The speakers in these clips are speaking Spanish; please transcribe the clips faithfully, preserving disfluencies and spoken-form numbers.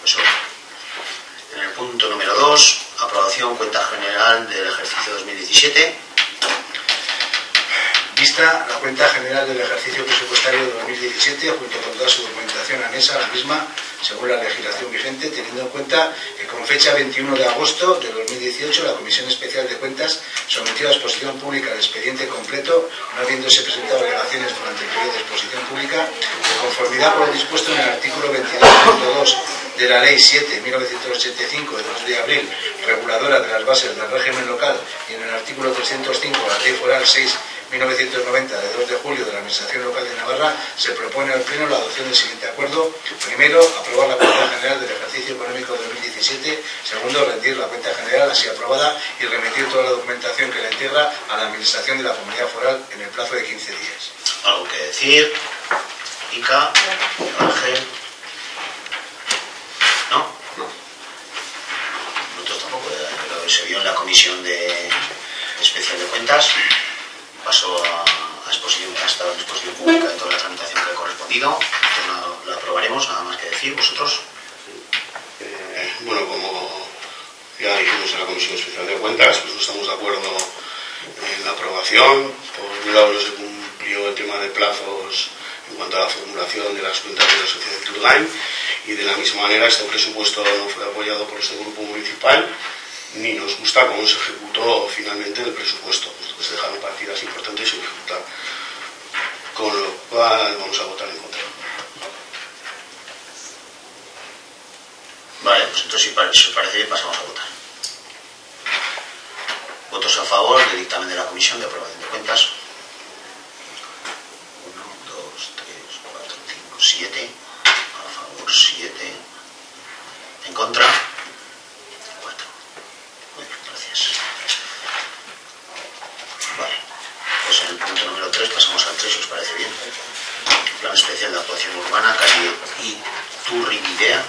Pues, en el punto número dos, aprobación cuenta general del ejercicio dos mil diecisiete. Vista la cuenta general del ejercicio presupuestario de dos mil diecisiete, junto con toda su documentación anexa a la misma, según la legislación vigente, teniendo en cuenta que con fecha veintiuno de agosto de dos mil dieciocho la Comisión Especial de Cuentas sometió a exposición pública el expediente completo, no habiéndose presentado alegaciones durante el periodo de exposición pública, de conformidad con lo dispuesto en el artículo veintidós punto dos de la Ley siete de mil novecientos ochenta y cinco de dos de abril, reguladora de las bases del régimen local, y en el artículo trescientos cinco de la Ley Foral seis de mil novecientos noventa de dos de julio de la Administración Local de Navarra, se propone al Pleno la adopción del siguiente acuerdo. Primero, aprobar la cuenta general del ejercicio económico dos mil diecisiete. Segundo, rendir la cuenta general así aprobada y remitir toda la documentación que la integra a la Administración de la Comunidad Foral en el plazo de quince días. ¿Algo que decir? Ica, Ángel. ¿No? Nosotros tampoco, pero se vio en la Comisión de Especial de Cuentas. Pasó a, a exposición, ha estado en exposición pública de toda la tramitación que ha correspondido. Entonces la, la aprobaremos, nada más que decir. ¿Vosotros? Eh, bueno, como ya dijimos en la Comisión Especial de Cuentas, pues no estamos de acuerdo en la aprobación. Por un lado no se cumplió el tema de plazos en cuanto a la formulación de las cuentas de la sociedad Turline, y de la misma manera este presupuesto no fue apoyado por este grupo municipal, ni nos gusta cómo se ejecutó finalmente el presupuesto, pues se dejaron partidas importantes sin ejecutar, con lo cual vamos a votar en contra. Vale, pues entonces si os parece bien pasamos a votar. Votos a favor del dictamen de la Comisión de Aprobación de Cuentas. uno, dos, tres, cuatro, cinco, siete. A favor siete. En contra. Vale, pues en el punto número tres pasamos al tres, si os parece bien. Plan especial de actuación urbana, calle Iturribidea.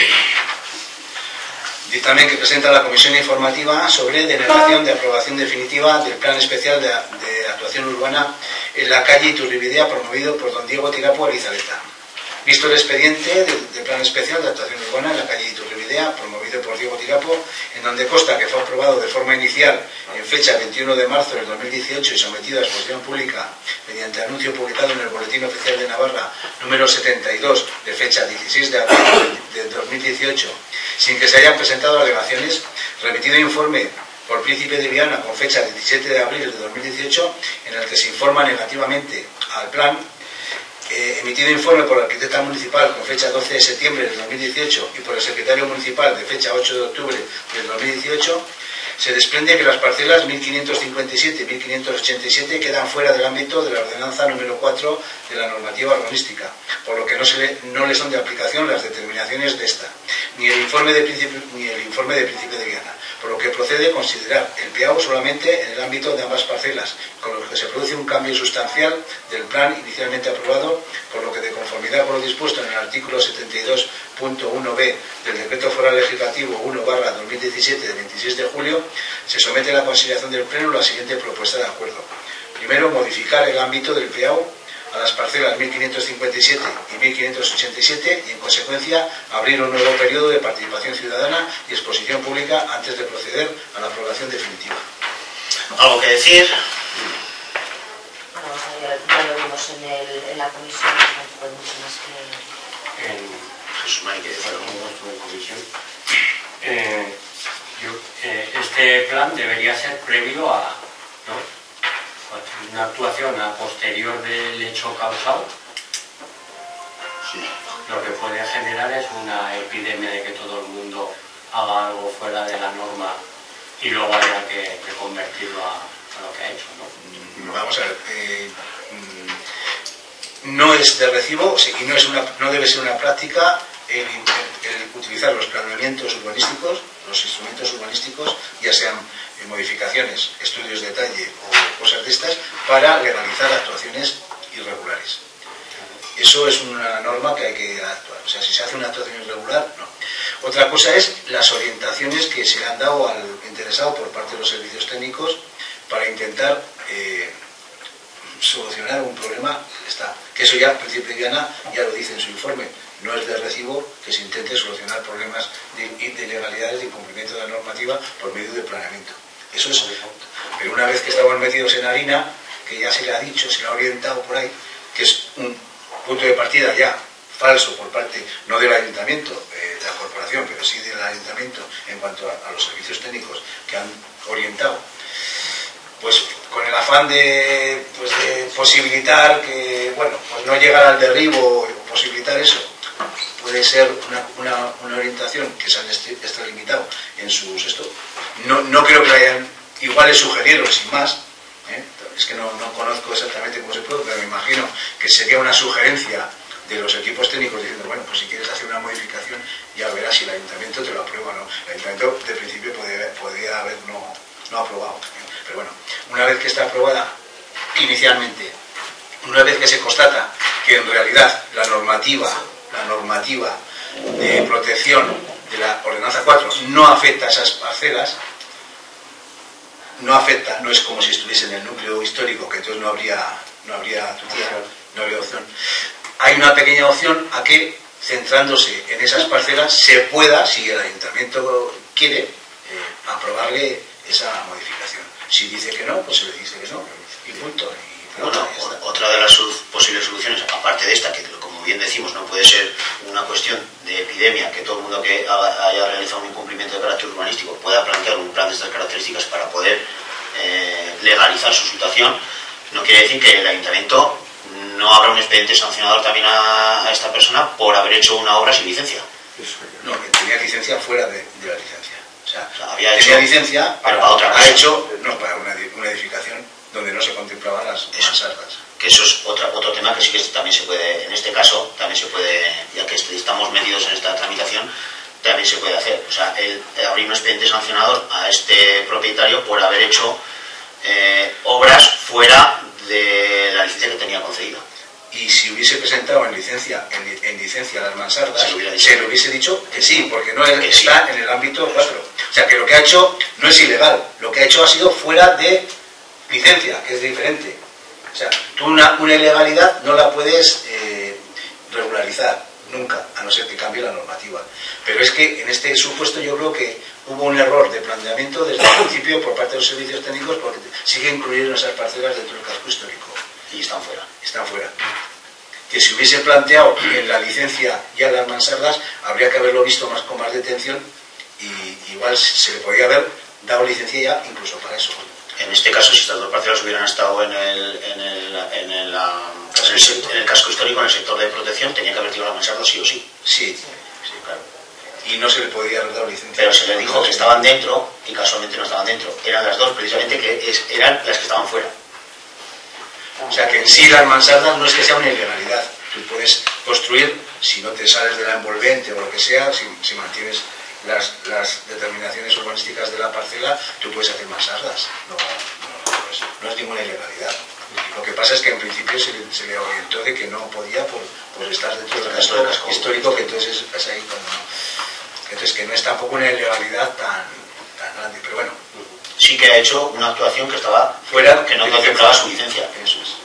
Dictamen que presenta la Comisión Informativa sobre denegación de aprobación definitiva del Plan Especial de, de Actuación Urbana en la calle Iturribidea, promovido por don Diego Tirapu Arizaleta. Visto el expediente del, del Plan Especial de Actuación Urbana en la calle Iturribidea, promovido por Diego Tirapo, en donde consta que fue aprobado de forma inicial en fecha veintiuno de marzo del dos mil dieciocho y sometido a exposición pública mediante anuncio publicado en el Boletín Oficial de Navarra número setenta y dos de fecha dieciséis de abril del dos mil dieciocho, sin que se hayan presentado alegaciones, remitido informe por Príncipe de Viana con fecha diecisiete de abril de dos mil dieciocho, en el que se informa negativamente al plan. Eh, emitido informe por la arquitecta municipal con fecha doce de septiembre del dos mil dieciocho y por el secretario municipal de fecha ocho de octubre del dos mil dieciocho, se desprende que las parcelas mil quinientos cincuenta y siete y mil quinientos ochenta y siete quedan fuera del ámbito de la ordenanza número cuatro de la normativa urbanística, por lo que no, se le, no le son de aplicación las determinaciones de esta, ni el informe de Príncipe, ni el informe de Príncipe de Viana, por lo que procede considerar el Piau solamente en el ámbito de ambas parcelas, con lo que se produce un cambio sustancial del plan inicialmente aprobado, por lo que de conformidad con lo dispuesto en el artículo setenta y dos punto uno b del Decreto Foral Legislativo uno barra dos mil diecisiete de veintiséis de julio, se somete a la consideración del Pleno la siguiente propuesta de acuerdo. Primero, modificar el ámbito del Piau a las parcelas mil quinientos cincuenta y siete y mil quinientos ochenta y siete y, en consecuencia, abrir un nuevo periodo de participación ciudadana y exposición pública antes de proceder a la aprobación definitiva. ¿Algo que decir? Bueno, ya lo vimos en, el, en la comisión, tampoco hay mucho más que... En, Jesús María, ¿qué decir? en comisión. Eh, yo, eh, este plan debería ser previo a, ¿no?, una actuación a posterior del hecho causado. Sí. Lo que puede generar es una epidemia de que todo el mundo haga algo fuera de la norma y luego haya que, que convertirlo a, a lo que ha hecho, ¿no? Vamos a ver, eh, no es de recibo y no, es una, no debe ser una práctica el, el, el utilizar los planeamientos urbanísticos, los instrumentos urbanísticos, ya sean modificaciones, estudios de detalle o cosas de estas, para legalizar actuaciones irregulares. Eso es una norma que hay que actuar. O sea, si se hace una actuación irregular, no. Otra cosa es las orientaciones que se han dado al interesado por parte de los servicios técnicos para intentar eh, solucionar un problema. Está. Que eso ya, Príncipe de Viana ya lo dice en su informe, no es de recibo que se intente solucionar problemas de, de ilegalidades, de incumplimiento de la normativa por medio de planeamiento. Eso es. Pero una vez que estamos metidos en harina, que ya se le ha dicho, se le ha orientado por ahí, que es un punto de partida ya falso por parte, no del ayuntamiento, eh, de la corporación, pero sí del ayuntamiento en cuanto a, a los servicios técnicos que han orientado, pues con el afán de, pues, de posibilitar que, bueno, pues no llegar al derribo o posibilitar eso, puede ser una, una, una orientación que se han extralimitado en sus esto. No, no creo que hayan, igual les sugirieron sin más, ¿eh? Es que no, no conozco exactamente cómo se puede, pero me imagino que sería una sugerencia de los equipos técnicos diciendo, bueno, pues si quieres hacer una modificación ya verás si el ayuntamiento te lo aprueba o no. El ayuntamiento de principio podría, podría haber no, no aprobado, ¿eh? Pero bueno, una vez que está aprobada inicialmente, una vez que se constata que en realidad la normativa, la normativa de protección de la ordenanza cuatro no afecta a esas parcelas, no afecta, no es como si estuviese en el núcleo histórico, que entonces no habría, no habría tutía, no habría opción. Hay una pequeña opción a que, centrándose en esas parcelas, se pueda, si el ayuntamiento quiere, eh, aprobarle esa modificación. Si dice que no, pues se le dice que no, y punto. Y bueno, otra de las posibles soluciones, aparte de esta, que como bien decimos no puede ser una cuestión de epidemia, que todo el mundo que haya realizado un incumplimiento de carácter urbanístico pueda plantear un plan de estas características para poder eh, legalizar su situación, no quiere decir que el ayuntamiento no habrá un expediente sancionador también a, a esta persona por haber hecho una obra sin licencia. No, que tenía licencia fuera de, de la licencia. O sea, o sea había tenía hecho, licencia, pero para otra cosa. Ha hecho, no, para una, una edificación donde no se contemplaban las mansardas. Que eso es otra, otro tema que sí que también se puede, en este caso, también se puede, ya que estamos metidos en esta tramitación, también se puede hacer. O sea, el, el abrir un expediente sancionador a este propietario por haber hecho eh, obras fuera de la licencia que tenía concedida. Y si hubiese presentado en licencia en, en licencia las mansardas, se, lo se le hubiese dicho que sí, porque no es, que está sí. En el ámbito cuatro. O sea, que lo que ha hecho no es ilegal, lo que ha hecho ha sido fuera de licencia, que es diferente. O sea, tú una, una ilegalidad no la puedes eh, regularizar nunca, a no ser que cambie la normativa. Pero es que en este supuesto yo creo que hubo un error de planteamiento desde el principio por parte de los servicios técnicos, porque sí que incluyeron esas parcelas dentro del casco histórico. Y están fuera. Están fuera. Que si hubiese planteado en la licencia ya las mansardas, habría que haberlo visto más con más detención y igual se le podría haber dado licencia ya incluso para eso. En este caso, si estas dos parcelas hubieran estado en el, en el, en el, en el, en el casco histórico, en el sector de protección, tenía que haber tirado la mansarda sí o sí. Sí, sí, claro. Y no se le podía haber dado licencia. Pero se le dijo que estaban dentro y casualmente no estaban dentro. Eran las dos, precisamente, que es, eran las que estaban fuera. O sea que en sí las mansardas no es que sea una ilegalidad. Tú puedes construir, si no te sales de la envolvente o lo que sea, si, si mantienes las, las determinaciones urbanísticas de la parcela, tú puedes hacer mansardas. No, no, no, es, no es ninguna ilegalidad. Lo que pasa es que en principio se le, se le orientó de que no podía por, por estar dentro del casco histórico, que entonces es, es ahí cuando no. Entonces que no es tampoco una ilegalidad tan, tan grande, pero bueno. Sí que ha hecho una actuación que estaba fuera, que no contemplaba su licencia. Eso es.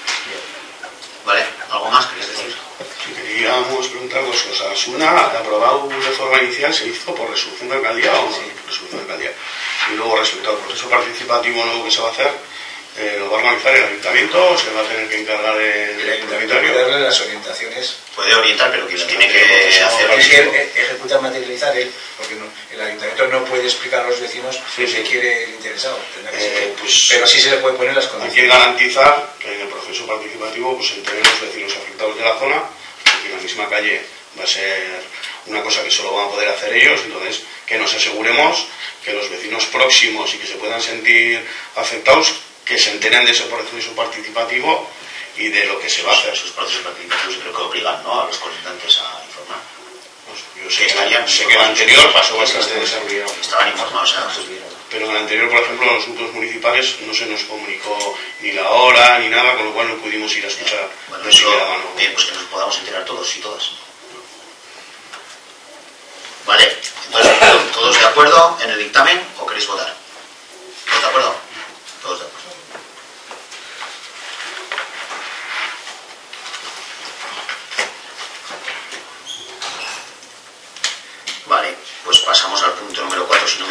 Vale, ¿algo más queréis decir? Sí, queríamos preguntar dos cosas. Una, el aprobado de forma inicial se hizo por resolución de alcaldía o no? Sí, resolución de alcaldía. Y luego, respecto al proceso participativo nuevo que se va a hacer, eh, ¿lo va a organizar el ayuntamiento o se va a tener que encargar el, el ayuntamiento? Puede darle las orientaciones. Puede orientar, pero que lo tiene que hacer. Es que ejecutar, materializar él, porque no, el ayuntamiento no puede explicar a los vecinos sí, sí. qué quiere el interesado. Que eh, pues, pero sí se le puede poner las condiciones. Hay que garantizar que en el proceso participativo pues, se enteren los vecinos afectados de la zona, porque en la misma calle va a ser una cosa que solo van a poder hacer ellos, entonces que nos aseguremos que los vecinos próximos y que se puedan sentir afectados, que se enteren de ese proceso participativo y de lo que se va a hacer. Esos procesos participativos creo que obligan, ¿no?, a los consultantes a informar. Pues yo sé que, estarían, sé que el anterior pasó bastante desarrollado. Estaban informados, ¿no? Pero en el anterior, por ejemplo, en los grupos municipales no se nos comunicó ni la hora ni nada, con lo cual no pudimos ir a escuchar. Bueno, eso, bien, pues que nos podamos enterar todos y todas. Vale, entonces, ¿todos de acuerdo en el dictamen o queréis votar? ¿Todos de acuerdo? Todos de acuerdo.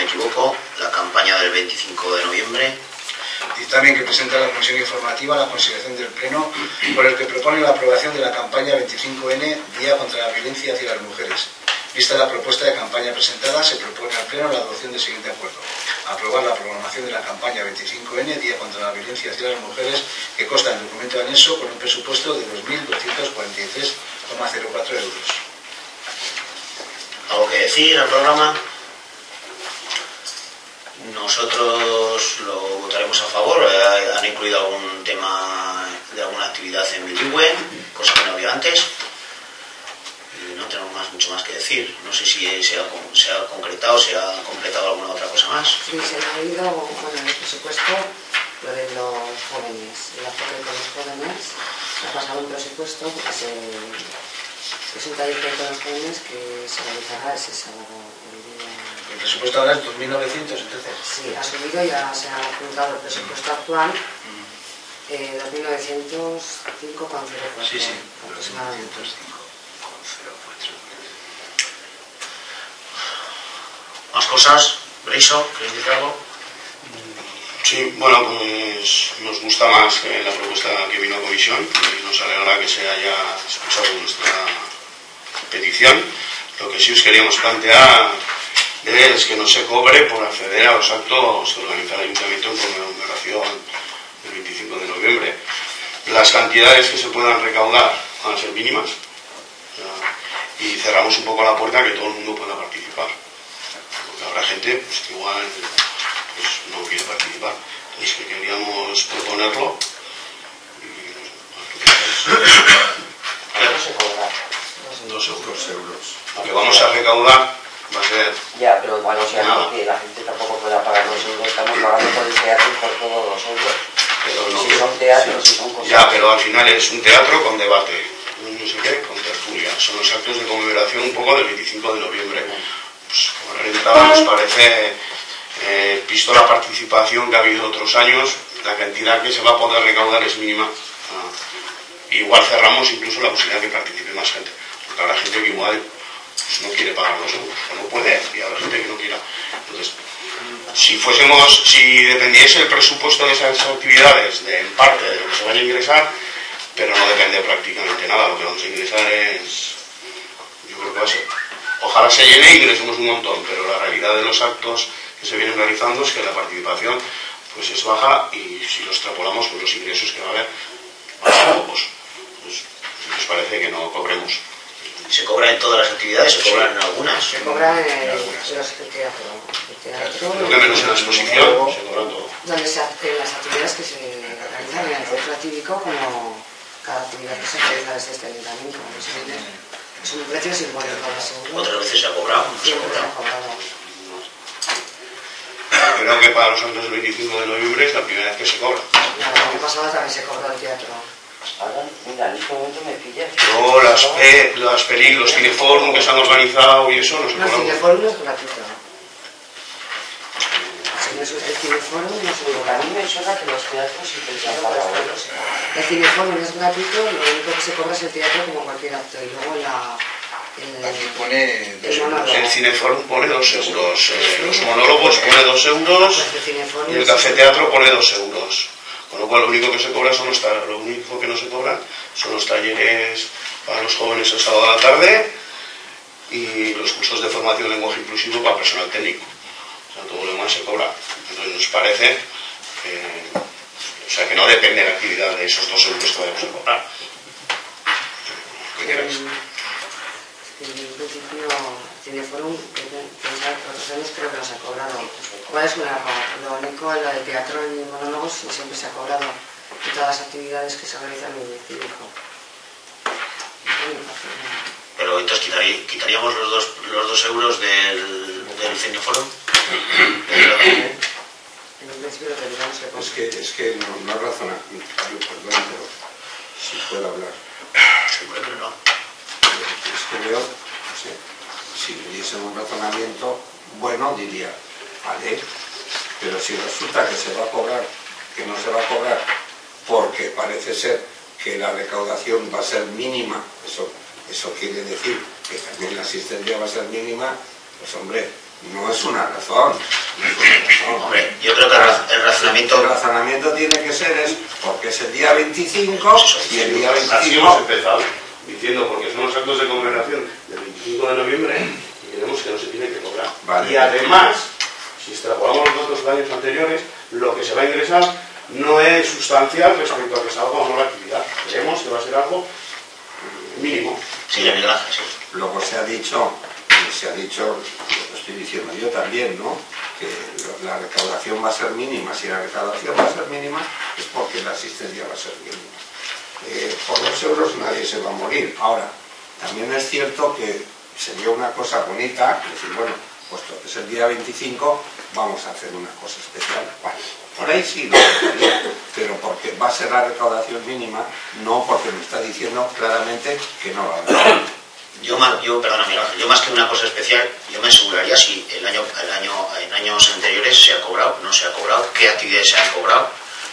me equivoco, la campaña del veinticinco de noviembre. Dictamen que presenta la Comisión Informativa a la consideración del Pleno, por el que propone la aprobación de la campaña veinticinco ene, Día contra la Violencia hacia las Mujeres. Vista la propuesta de campaña presentada, se propone al Pleno la adopción del siguiente acuerdo: aprobar la programación de la campaña veinticinco ene, Día contra la Violencia hacia las Mujeres, que consta en documento anexo con un presupuesto de dos mil doscientos cuarenta y tres coma cero cuatro euros. ¿Algo que decir al programa? Nosotros lo votaremos a favor. Eh, han incluido algún tema de alguna actividad en bilingüe, cosa que no había antes. Y no tenemos más, mucho más que decir. No sé si se ha, se ha concretado, se ha completado alguna otra cosa más. Sí, se ha oído, bueno, en el presupuesto, lo de los jóvenes, el apoyo con los jóvenes. Ha pasado un presupuesto porque se, es un taller con los jóvenes que se realizará ese sábado. El presupuesto ahora es dos mil novecientos, entonces. Sí, ha subido, ya se ha apuntado el presupuesto actual, eh, dos mil novecientos cinco coma cero cuatro. Sí, sí, aproximadamente. ¿Más cosas? Breiso, ¿queréis decir algo? Sí, bueno, pues nos gusta más que la propuesta que vino a comisión y nos alegra que se haya escuchado nuestra petición. Lo que sí os queríamos plantear es que no se cobre por acceder a los actos que organiza el Ayuntamiento en conmemoración del veinticinco de noviembre. Las cantidades que se puedan recaudar van a ser mínimas y cerramos un poco la puerta a que todo el mundo pueda participar. Porque habrá gente pues, que igual pues, no quiere participar. Entonces que queríamos proponerlo. ¿Cuánto se cobra? Dos euros. Lo que vamos a recaudar va a ser... Ya, pero igual o sea, no, que la gente tampoco pueda pagar dos euros. Estamos pagando por el teatro y por todos los euros. Pero no, si son teatros, si son cosas... Ya, pero al final es un teatro con debate, no sé qué, con tertulia. Son los actos de conmemoración un poco del veinticinco de noviembre. Pues cobrar entrada nos parece, eh, visto la participación que ha habido otros años, la cantidad que se va a poder recaudar es mínima. Ah, igual cerramos incluso la posibilidad de que participe más gente. Porque habrá gente que igual pues, no quiere pagar dos euros, o no puede, y habrá gente que no quiera. Entonces, si fuésemos, si dependiese el presupuesto de esas actividades de, en parte de lo que se vaya a ingresar, pero no depende prácticamente nada, lo que vamos a ingresar es, yo creo que va a ser, ojalá se llene y ingresemos un montón, pero la realidad de los actos que se vienen realizando es que la participación pues es baja y si lo extrapolamos pues los ingresos que va a haber van a ser pocos. Pues, nos parece que no cobremos. ¿Se cobra en todas las actividades? ¿Se cobran en algunas? Se cobra en el, los el teatro. El teatro Lo que menos en la exposición se cobra todo. Donde se hacen las actividades que se realizan en el centro actívico, como cada actividad que se realiza desde este ayuntamiento. Es un precio simbólico, seguro. Otras veces se ha cobrado, no se ha Siempre se ha cobrado. cobrado. Creo que para los actos del veinticinco de noviembre es la primera vez que se cobra. El año pasado también se cobró el teatro. Ahora, mira, en este momento me pillas. Luego las, pe, las peli, los cineforum que se han organizado y eso no se No, el cobran. cineforum es gratuito. Si no es el cineforum, no es Pero a mí me suena que los teatros siempre se han pagado. El cineforum es gratuito, lo único que se cobra es el teatro como cualquier acto. Y luego la... El, Aquí pone dos el euros. monólogo. El cineforum pone dos euros, eh, los monólogos pone dos euros Pues el cineforum y el es- cafeteatro pone dos euros. Con lo cual lo único que se cobra son los talleres, lo único que no se cobra son los talleres para los jóvenes el sábado a la tarde y los cursos de formación de lenguaje inclusivo para personal técnico. O sea, todo lo demás se cobra. Entonces nos parece que, o sea, que no depende de la actividad de esos dos euros que vayamos a cobrar. ¿Qué queréis? En principio, Cineforum, que pensaba que otros años creo que no se ha cobrado. Igual es un error. Lo único, en la de teatro y monólogos sí, siempre se ha cobrado. Y todas las actividades que se realizan en el cívico. Pero entonces quitarí- quitaríamos los dos, los dos euros del, del cineforum. En un principio lo tendríamos que Es coger. que, es que no, no razona, yo perdón, pero si puedo hablar. Sí, bueno, pero no. Es que veo, no sé, si hubiese un razonamiento bueno diría, vale, pero si resulta que se va a cobrar, que no se va a cobrar, porque parece ser que la recaudación va a ser mínima, eso, eso quiere decir que también la asistencia va a ser mínima, pues hombre, no es una razón. No es una razón. Hombre, yo creo que el, raz el razonamiento... El razonamiento tiene que ser es porque es el día veinticinco y el día veinticinco... Así hemos empezado, diciendo porque son los actos de conmemoración del veinticinco de noviembre y creemos que no se tiene que cobrar. Vale. Y además, si extrapolamos los datos de años anteriores, lo que se va a ingresar no es sustancial respecto a que salga o no la actividad. Creemos que va a ser algo mínimo. Sí, la verdad, sí. Luego se ha dicho, se ha dicho, lo estoy diciendo yo también, ¿no? Que la recaudación va a ser mínima. Si la recaudación va a ser mínima es porque la asistencia va a ser mínima. Eh, por dos euros nadie se va a morir. Ahora, también es cierto que sería una cosa bonita, decir, bueno, puesto que es el día veinticinco, vamos a hacer una cosa especial. Bueno, por ahí sí lo haría, pero porque va a ser la recaudación mínima, no porque me está diciendo claramente que no va a haber. Yo, más, yo, perdona, Miguel Ángel, yo más que una cosa especial, yo me aseguraría si el año, el año, en años anteriores se ha cobrado, no se ha cobrado, qué actividades se han cobrado.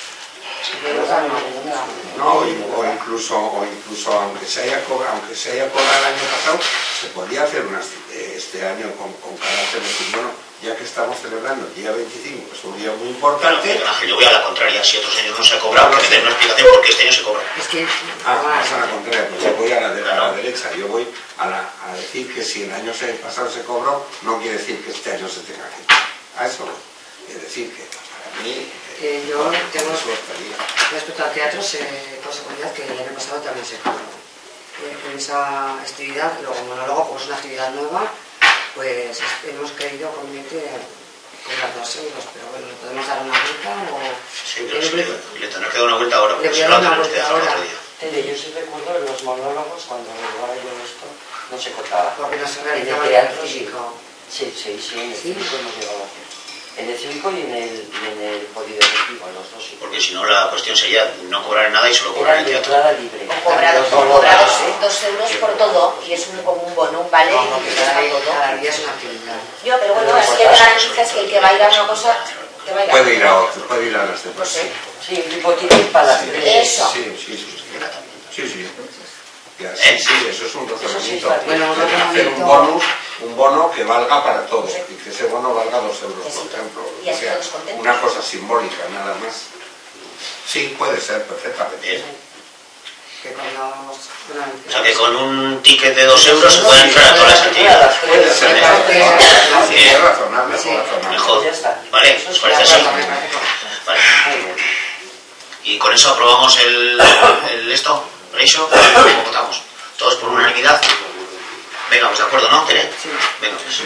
No, o incluso, o incluso aunque se haya cobrado, aunque se haya cobrado el año pasado, se podría hacer unas, este año con, con carácter de decir, bueno, ya que estamos celebrando el día veinticinco, es un día muy importante. Bueno, Ángel, yo voy a la contraria, si otros años no se ha cobrado, que me den una explicación por qué este año se cobra. Es que... Ah, vas a la contraria, pues yo voy a la, de, a la derecha, yo voy a, la, a decir que si el año pasado se cobró, no quiere decir que este año se tenga que cobrar. A eso voy. Es decir, que para mí... Eh, yo no, tengo, estaría. respecto al teatro, sé con seguridad que el año pasado también se cobró. Eh, en esa actividad, luego monólogo, como es una actividad nueva, pues hemos querido conveniente cobrar dos euros, pero bueno, ¿le podemos dar una vuelta o...? Sí, pero sí, le, le tendrá que dar una vuelta ahora, le porque voy se a lo dar una hacen ustedes vuelta al ahora. otro día. Tere, yo sí recuerdo en los monólogos, cuando llevaba yo esto, no se contaba. Porque no se En realizaba el el teatro sí. cívico. Sí, sí, sí, en el ¿Sí? cívico hemos llegado a hacer. En el cívico y en el, y en el polideportivo, en los dos sí. Porque si no, la cuestión sería no cobrar nada y solo cobrar Era el de teatro. entrada libre. O cobrados, Los o cobrados monólogos, dos euros por todo y es un, como un bono, un vale No, no, y que te cada, cuesta todo. cada día es una actividad. Yo, pero bueno, así que te garantizas que el que va a ir a una cosa, que va a ir a Puede ir a otra. otro, puede ir a las demás. Pues sí. Sí, un tipo tiene para las tres. Eso. Sí, sí, sí. Sí, sí. sí. Ya, sí, ¿Eh? sí, eso es un razonamiento. Bueno, un Hacer un razonamiento- bonus, un bono que valga para todos y que ese bono valga dos euros, por ejemplo. Y así O sea, todos contentos. una cosa simbólica, nada más. Sí, puede ser, perfectamente. Bien. Que con los... Bueno, O sea que con un ticket de dos euros se pueden entrar a todas las actividades. Puede ser, Me es parece- es razonable, es Sí. razonable. Mejor. Ya está. Vale, Eso ¿os es parece de así? acuerdo, me parece correcto. Vale. Muy bien. Y con eso aprobamos el, el esto, por eso, ¿cómo votamos? Todos por unanimidad. Venga, pues de acuerdo, ¿no, Tere? Sí. Venga, pues.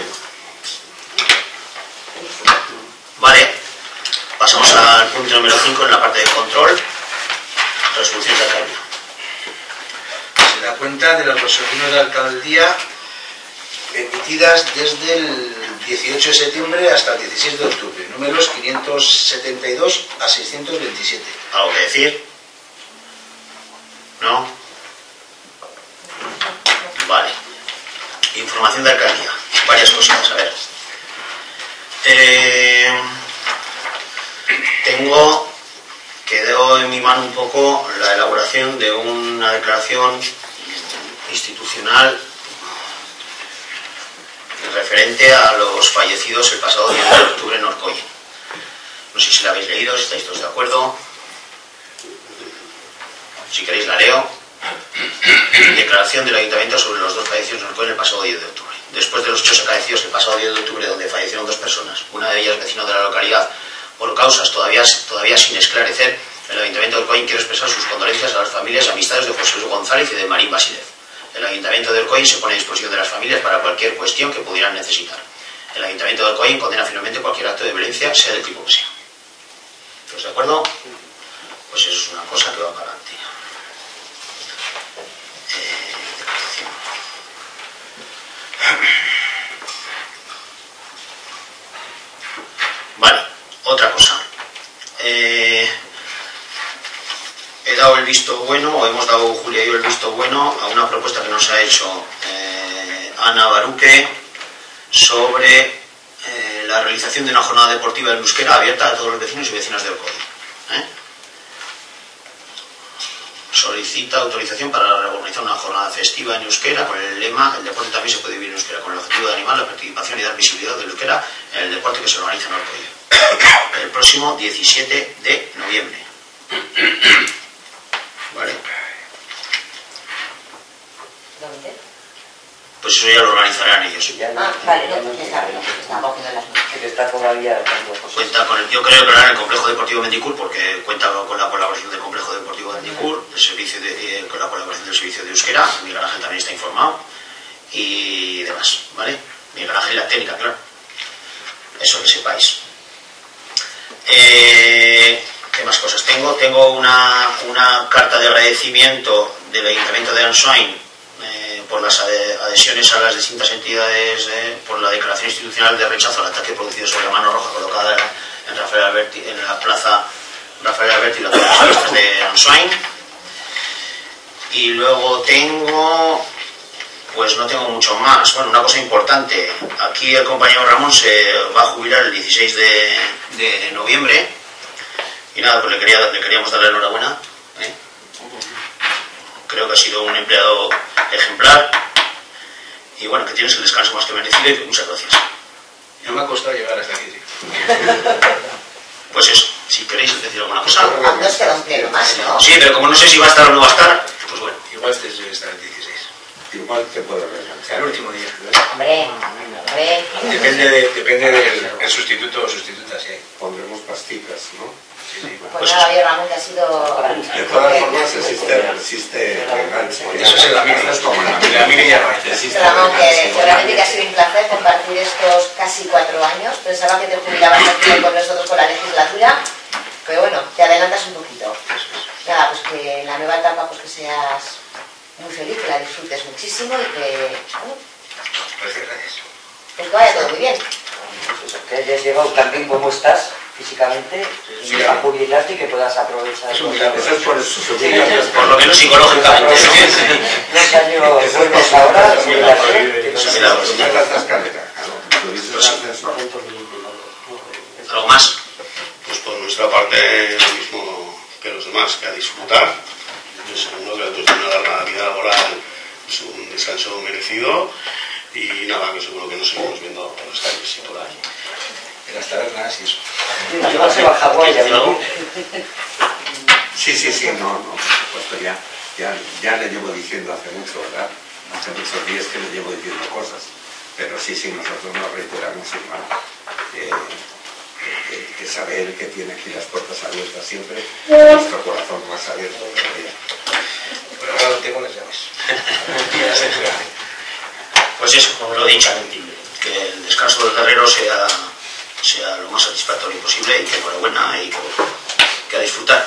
Vale. Pasamos al punto número cinco en la parte de control. Resolución de alcaldía. Se da cuenta de las resoluciones de alcaldía emitidas desde el dieciocho de septiembre hasta el dieciséis de octubre, números quinientos setenta y dos a seiscientos veintisiete. ¿Algo que decir? ¿No? Vale. Información de alcaldía. Varias cositas, a ver. Eh, tengo, quedó en mi mano un poco la elaboración de una declaración institucional referente a los fallecidos el pasado diez de octubre en Orcoyen. No sé si la habéis leído, si estáis todos de acuerdo. Si queréis la leo. Declaración del Ayuntamiento sobre los dos fallecidos en Orcoyen el pasado diez de octubre. Después de los hechos acaecidos el pasado diez de octubre, donde fallecieron dos personas, una de ellas vecino de la localidad, por causas todavía, todavía sin esclarecer, el Ayuntamiento de Orcoyen quiere expresar sus condolencias a las familias y amistades de José Luis González y de Marín Basilev. El Ayuntamiento de Orcoyen se pone a disposición de las familias para cualquier cuestión que pudieran necesitar. El Ayuntamiento de Orcoyen condena finalmente cualquier acto de violencia, sea del tipo que sea. ¿Estás de acuerdo? Pues eso es una cosa que va para adelante. Eh, declaración. Vale, otra cosa. Eh, he dado el visto bueno, o hemos dado Julia y yo el visto bueno a una propuesta que nos ha hecho eh, Ana Baruque sobre eh, la realización de una jornada deportiva en euskera abierta a todos los vecinos y vecinas de Orcoyen. ¿Eh? Solicita autorización para organizar una jornada festiva en euskera con el lema "el deporte también se puede vivir en euskera", con el objetivo de animar además la participación y dar visibilidad del euskera en el deporte que se organiza en Orcolla el próximo diecisiete de noviembre. ¿Vale? ¿Dónde? Pues eso ya lo organizarán ellos. Ah, vale, no, porque está, está cogiendo las noticias. Que está todavía dando cosas. Cuenta con el, yo creo que lo harán en el Complejo Deportivo Mendicur porque cuenta con la colaboración del Complejo Deportivo Mendicur, el servicio de, eh, con la colaboración del servicio de euskera. Miguel Ángel también está informado y demás, ¿vale? Miguel Ángel y la técnica, claro. Eso que sepáis. Eh, ¿Qué más cosas tengo? Tengo una, una carta de agradecimiento del Ayuntamiento de Ansoain eh, por las adhesiones a las distintas entidades, eh, por la declaración institucional de rechazo al ataque producido sobre la mano roja colocada en, Rafael Alberti, en la plaza Rafael Alberti y las fiestas de Ansoain. Y luego tengo, pues no tengo mucho más. Bueno, una cosa importante, aquí el compañero Ramón se va a jubilar el dieciséis de, de noviembre. Y nada, pues le, quería, le queríamos darle la enhorabuena. ¿eh? Creo que ha sido un empleado ejemplar. Y bueno, que tienes el descanso más que merecido y que muchas gracias. No me ha costado llegar hasta aquí. Sí. Pues eso, si queréis decir alguna cosa. Aún nos queda un pleno más, ¿no? Sí, pero como no sé si va a estar o no va a estar, pues bueno. Igual este debe estar el dieciséis. Igual te puedo relanzar. El último día. Hombre, hombre. Depende, de, depende del el sustituto o sustituta, si hay. Pondremos pasticas, ¿no? Sí, sí. Pues nada, oye, Ramón, que ha sido... De todas formas existe, existe legal. Eso es en la mini. Es como en la En la mini ya no hay. Existe Ramón, que legal. seguramente que ha sido un placer compartir estos casi cuatro años. Pensaba que te jubilabas aquí con nosotros con la legislatura, pero bueno, te adelantas un poquito. Nada, pues que en la nueva etapa pues que seas muy feliz, que la disfrutes muchísimo y que, bueno, Gracias, gracias. que te vaya todo muy bien. Pues eso, que hayas llegado también como estás físicamente Sí, a jubilarte y que puedas aprovechar Es un milagro. Eso es por eso. subir Por lo menos psicológicamente. los años buenos ahora, jubilarse, que Sí, no- claro. Subir la escalera. Claro. Subirse Pues sí. el ascensor. ¿Algo más? Pues por nuestra parte, lo mismo que los demás, que a disfrutar. Yo segundo que después de una larga vida laboral es un descanso merecido y nada, que seguro que nos seguimos viendo por las calles y por ahí. En las tabernas y eso. Llevarse baja guaya, ¿no? Sí, sí, sí, no, no, por supuesto, ya, ya, ya le llevo diciendo hace mucho, ¿verdad? Hace muchos días que le llevo diciendo cosas, pero sí, sí, nosotros nos reiteramos igual. Eh, que, que saber que tiene aquí las puertas abiertas siempre, nuestro corazón más abierto todavía. Pero ahora tengo las llaves. Ya se entra. Pues eso, como lo he dicho, que el descanso del guerrero sea, sea lo más satisfactorio posible y que enhorabuena y que, que a disfrutar.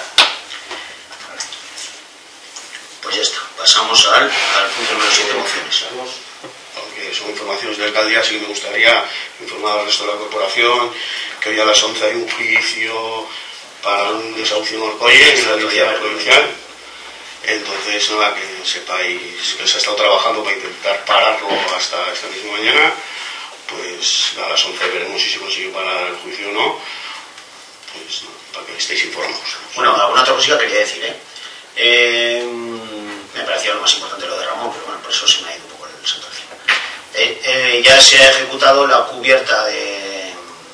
Pues ya está, pasamos al, al punto número siete, mociones. Aunque son informaciones de alcaldía, sí que me gustaría informar al resto de la corporación que hoy a las once hay un juicio para un desahucio en Orcolle, en la audiencia provincial. Entonces, nada, que sepáis que se ha estado trabajando para intentar pararlo hasta esta misma mañana. Pues a las once veremos si se consigue parar el juicio o no. Pues no, para que estéis informados. Bueno, alguna otra cosilla quería decir, ¿eh? Eh, me parecía lo más importante lo de Ramón, pero bueno, por eso se me ha ido un poco el santo al cielo. Eh, eh, ya se ha ejecutado la cubierta de,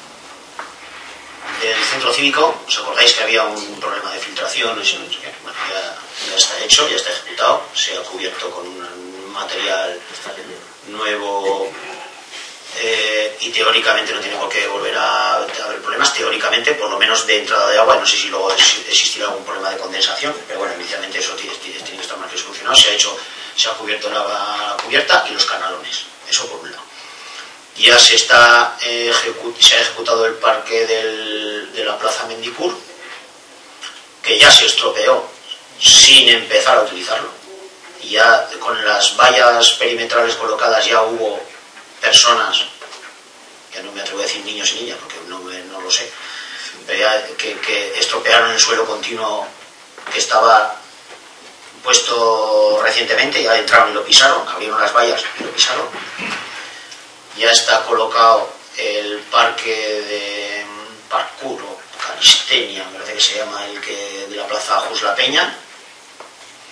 del centro cívico. ¿Os acordáis que había un problema de filtración? No sé, no sé qué. Bueno, ya, ya está hecho, ya está ejecutado. Se ha cubierto con un material nuevo. Eh, y teóricamente no tiene por qué volver a, a haber problemas, teóricamente, por lo menos de entrada de agua. No sé si luego existirá algún problema de condensación, pero bueno, inicialmente eso tiene, tiene, tiene que estar más que solucionado. Se ha hecho, se ha cubierto la, la cubierta y los canalones, eso por un lado. Ya se está eh, ejecu se ha ejecutado el parque del, de la plaza Mendicur, que ya se estropeó sin empezar a utilizarlo. Y ya con las vallas perimetrales colocadas ya hubo personas, ya no me atrevo a decir niños y niñas porque no, me, no lo sé, pero ya que, que estropearon el suelo continuo que estaba puesto recientemente, ya entraron y lo pisaron, abrieron las vallas y lo pisaron. Ya está colocado el parque de parkour o calistenia, me parece que se llama, el que de la plaza Jus La Peña.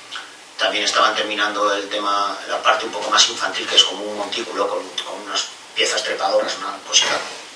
También estaban terminando el tema, la parte un poco más infantil, que es como un montículo con, con unas piezas trepadoras, una cosita.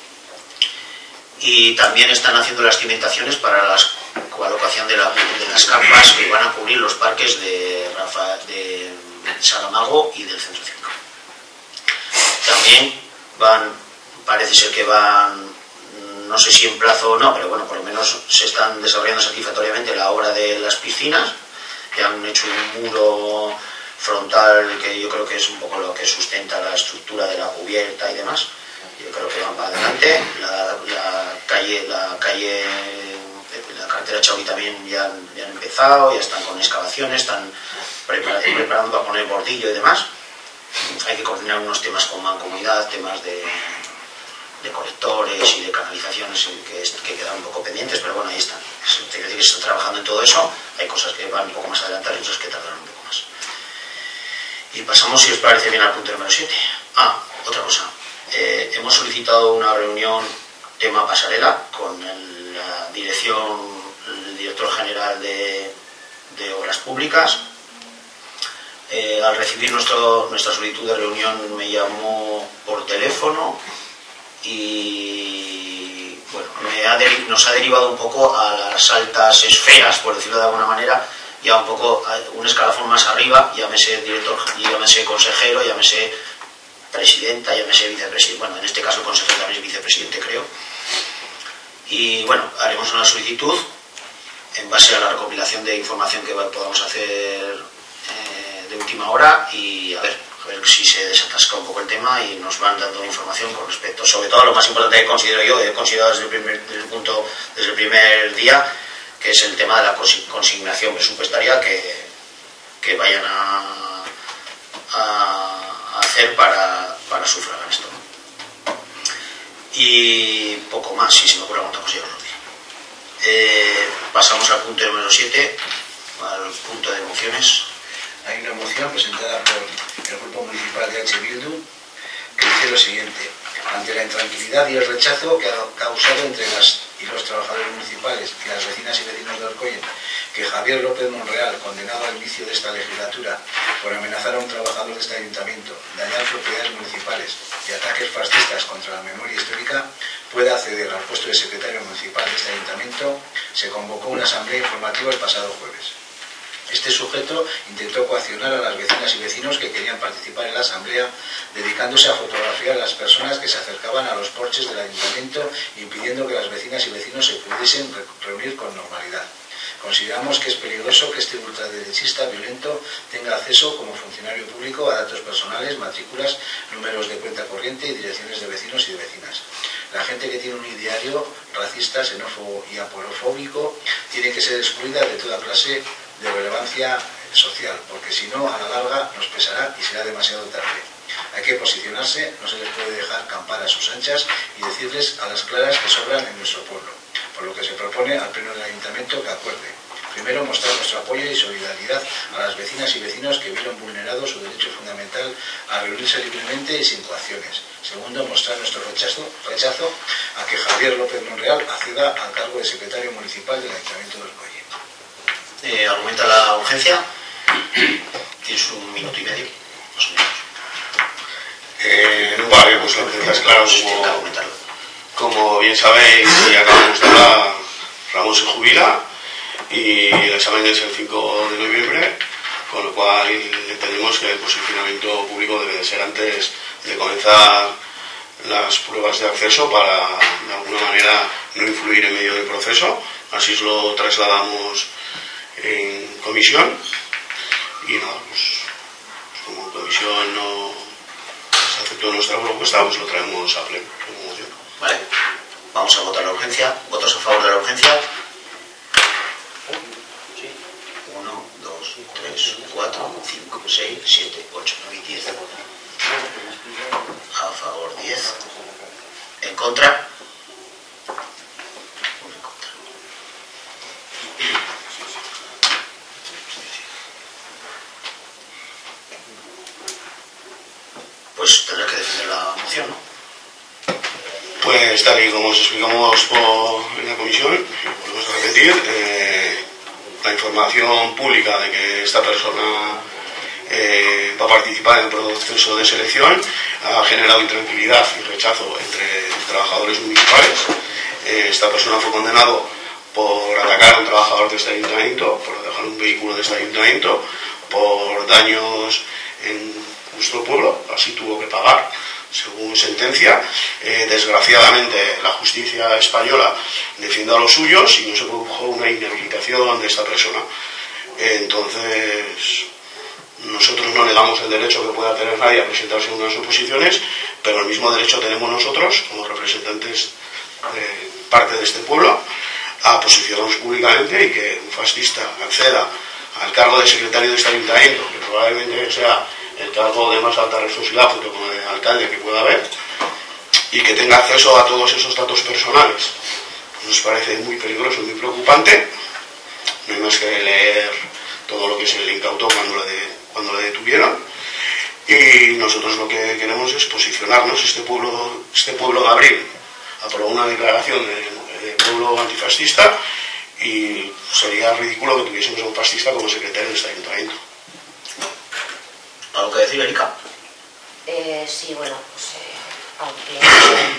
Y también están haciendo las cimentaciones para la colocación de, la, de las carpas que van a cubrir los parques de, Rafa, de Saramago y del Centro Cívico. También van, parece ser que van, no sé si en plazo o no, pero bueno, por lo menos se están desarrollando satisfactoriamente la obra de las piscinas, que han hecho un muro frontal que yo creo que es un poco lo que sustenta la estructura de la cubierta y demás. Yo creo que van para adelante. La, la calle, la calle, la carretera Chauvy también ya han, ya han empezado, ya están con excavaciones, están preparando, preparando para poner bordillo y demás. Hay que coordinar unos temas con mancomunidad, temas de, de colectores y de canalizaciones que, que quedan un poco pendientes, pero bueno, ahí están. Quiero decir que se está trabajando en todo eso. Hay cosas que van un poco más adelantadas y otras que tardan un poco más. Y pasamos, si os parece bien, al punto número siete. Ah, otra cosa. Eh, hemos solicitado una reunión tema pasarela con el, la dirección, el director general de, de Obras Públicas. Eh, al recibir nuestro, nuestra solicitud de reunión me llamó por teléfono y bueno, me ha nos ha derivado un poco a las altas esferas, por decirlo de alguna manera, ya un poco un escalafón más arriba, llámese director, llámese consejero, llámese presidenta, llámese vicepresidente, bueno, en este caso el consejero también es vicepresidente, creo. Y bueno, haremos una solicitud en base a la recopilación de información que podamos hacer eh, de última hora y a ver, a ver si se desatasca un poco el tema y nos van dando información con respecto, sobre todo lo más importante que considero yo, he considerado desde el primer, desde el punto, desde el primer día, que es el tema de la consignación presupuestaria que, que vayan a, a hacer para, para sufragar esto. Y poco más, si se me ocurre alguna cosa, yo os lo diré. Eh, pasamos al punto número siete, al punto de mociones. Hay una moción presentada por el Grupo Municipal de H. Bildu que dice lo siguiente: ante la intranquilidad y el rechazo que ha causado entre las y los trabajadores municipales y las vecinas y vecinos de Orcoyen que Javier López Monreal, condenado al inicio de esta legislatura por amenazar a un trabajador de este ayuntamiento, dañar propiedades municipales y ataques fascistas contra la memoria histórica, pueda acceder al puesto de secretario municipal de este ayuntamiento, se convocó una asamblea informativa el pasado jueves. Este sujeto intentó coaccionar a las vecinas y vecinos que querían participar en la asamblea, dedicándose a fotografiar a las personas que se acercaban a los porches del ayuntamiento, impidiendo que las vecinas y vecinos se pudiesen reunir con normalidad. Consideramos que es peligroso que este ultraderechista violento tenga acceso como funcionario público a datos personales, matrículas, números de cuenta corriente y direcciones de vecinos y de vecinas. La gente que tiene un ideario racista, xenófobo y aporofóbico tiene que ser excluida de toda clase de relevancia social, porque si no, a la larga nos pesará y será demasiado tarde. Hay que posicionarse, no se les puede dejar campar a sus anchas y decirles a las claras que sobran en nuestro pueblo, por lo que se propone al Pleno del Ayuntamiento que acuerde. Primero, mostrar nuestro apoyo y solidaridad a las vecinas y vecinos que vieron vulnerado su derecho fundamental a reunirse libremente y sin coacciones. Segundo, mostrar nuestro rechazo, rechazo a que Javier López Monreal acceda al cargo de secretario municipal del Ayuntamiento de Orcoyen. Eh, argumenta la urgencia. Tienes un minuto y medio, más o menos. Eh, vale, pues la urgencia es claro, como, como bien sabéis, y acabamos de hablar, Ramón se jubila y el examen es el cinco de noviembre, con lo cual entendemos que el posicionamiento público debe de ser antes de comenzar las pruebas de acceso para de alguna manera no influir en medio del proceso. Así lo trasladamos en comisión y nada, pues, pues como comisión no se aceptó nuestra propuesta, pues lo traemos a pleno. Vale, vamos a votar la urgencia. ¿Votos a favor de la urgencia? uno, dos, tres, cuatro, cinco, seis, siete, ocho, nueve y diez. A favor diez. ¿En contra? Uno en contra. Pues tendrás que defender la moción, ¿no? Pues tal y como os explicamos por, en la comisión, y volvemos a repetir, eh, la información pública de que esta persona eh, va a participar en el proceso de selección, ha generado intranquilidad y rechazo entre trabajadores municipales. Eh, esta persona fue condenado por atacar a un trabajador de este ayuntamiento, por dejar un vehículo de este ayuntamiento, por daños en nuestro pueblo, así tuvo que pagar según sentencia. Eh, desgraciadamente la justicia española defiende a los suyos y no se produjo una inhabilitación de esta persona. Eh, entonces nosotros no negamos el derecho que pueda tener nadie a presentarse en unas oposiciones, pero el mismo derecho tenemos nosotros como representantes de parte de este pueblo a posicionarnos públicamente, y que un fascista acceda al cargo de secretario de este ayuntamiento, que probablemente sea el cargo de más alta responsabilidad junto con el alcalde que pueda haber, y que tenga acceso a todos esos datos personales, nos parece muy peligroso y muy preocupante. No hay más que leer todo lo que se le incautó cuando le, de, cuando le detuvieron, y nosotros lo que queremos es posicionarnos. Este pueblo, este pueblo de Abril aprobó una declaración de, de pueblo antifascista, y sería ridículo que tuviésemos a un fascista como secretario de este ayuntamiento. ¿Algo que decir, Erika? Eh, sí, bueno, pues eh, aunque... Eh,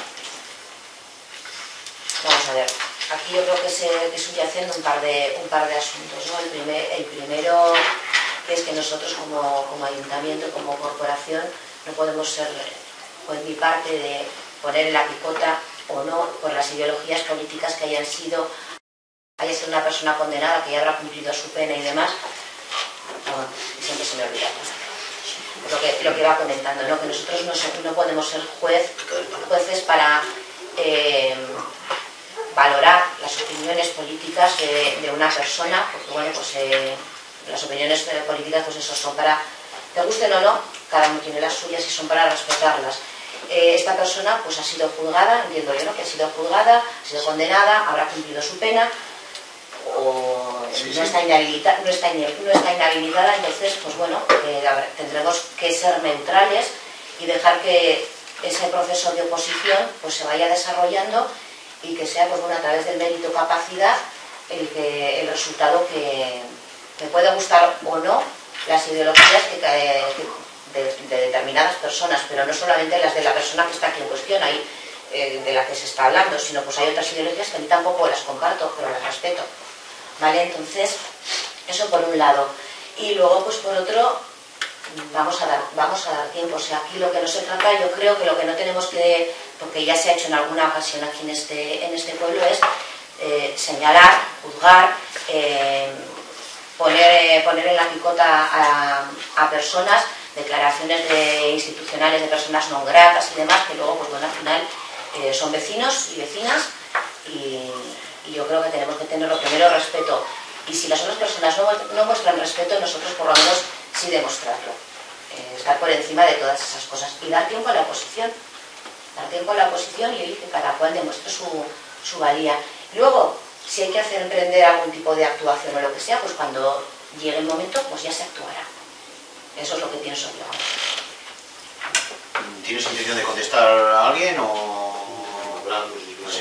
vamos a ver, aquí yo creo que se que subyacen un par de un par de asuntos, ¿no? El, primer, el primero es que nosotros como, como ayuntamiento, como corporación, no podemos ser, por mi parte, de poner en la picota o no por las ideologías políticas que hayan sido, haya sido una persona condenada, que ya habrá cumplido su pena y demás. No, siempre se me olvida. Lo que, lo que va comentando, ¿no? Que nosotros no, no podemos ser juez, jueces para eh, valorar las opiniones políticas de, de una persona, porque bueno, pues eh, las opiniones políticas, pues eso, son para, te gusten o no, cada uno tiene las suyas y son para respetarlas. Eh, esta persona pues ha sido juzgada, entiendo yo, ¿no? Que ha sido juzgada, ha sido condenada, habrá cumplido su pena, o sí, no, sí. Está inhabilita, no, está no está inhabilitada, entonces pues bueno, eh, tendremos que ser neutrales y dejar que ese proceso de oposición pues se vaya desarrollando, y que sea pues bueno, a través del mérito capacidad el, que, el resultado que me puede gustar o no las ideologías que, que, de, de determinadas personas, pero no solamente las de la persona que está aquí en cuestión, ahí eh, de la que se está hablando, sino pues hay otras ideologías que a mí tampoco las comparto, pero las respeto. ¿Vale? Entonces, eso por un lado. Y luego, pues por otro, vamos a dar, vamos a dar tiempo. O sea, aquí lo que no se trata, yo creo que lo que no tenemos que, porque ya se ha hecho en alguna ocasión aquí en este, en este pueblo, es eh, señalar, juzgar, eh, poner, eh, poner en la picota a, a personas, declaraciones de institucionales de personas no gratas y demás, que luego, pues bueno, al final eh, son vecinos y vecinas, y... Y yo creo que tenemos que tener lo primero respeto. Y si las otras personas no, no muestran respeto, nosotros por lo menos sí demostrarlo. Eh, estar por encima de todas esas cosas. Y dar tiempo a la oposición. Dar tiempo a la oposición y que cada cual demuestre su, su valía. Y luego, si hay que hacer emprender algún tipo de actuación o lo que sea, pues cuando llegue el momento, pues ya se actuará. Eso es lo que pienso yo. ¿Tienes intención de contestar a alguien o...? Sí.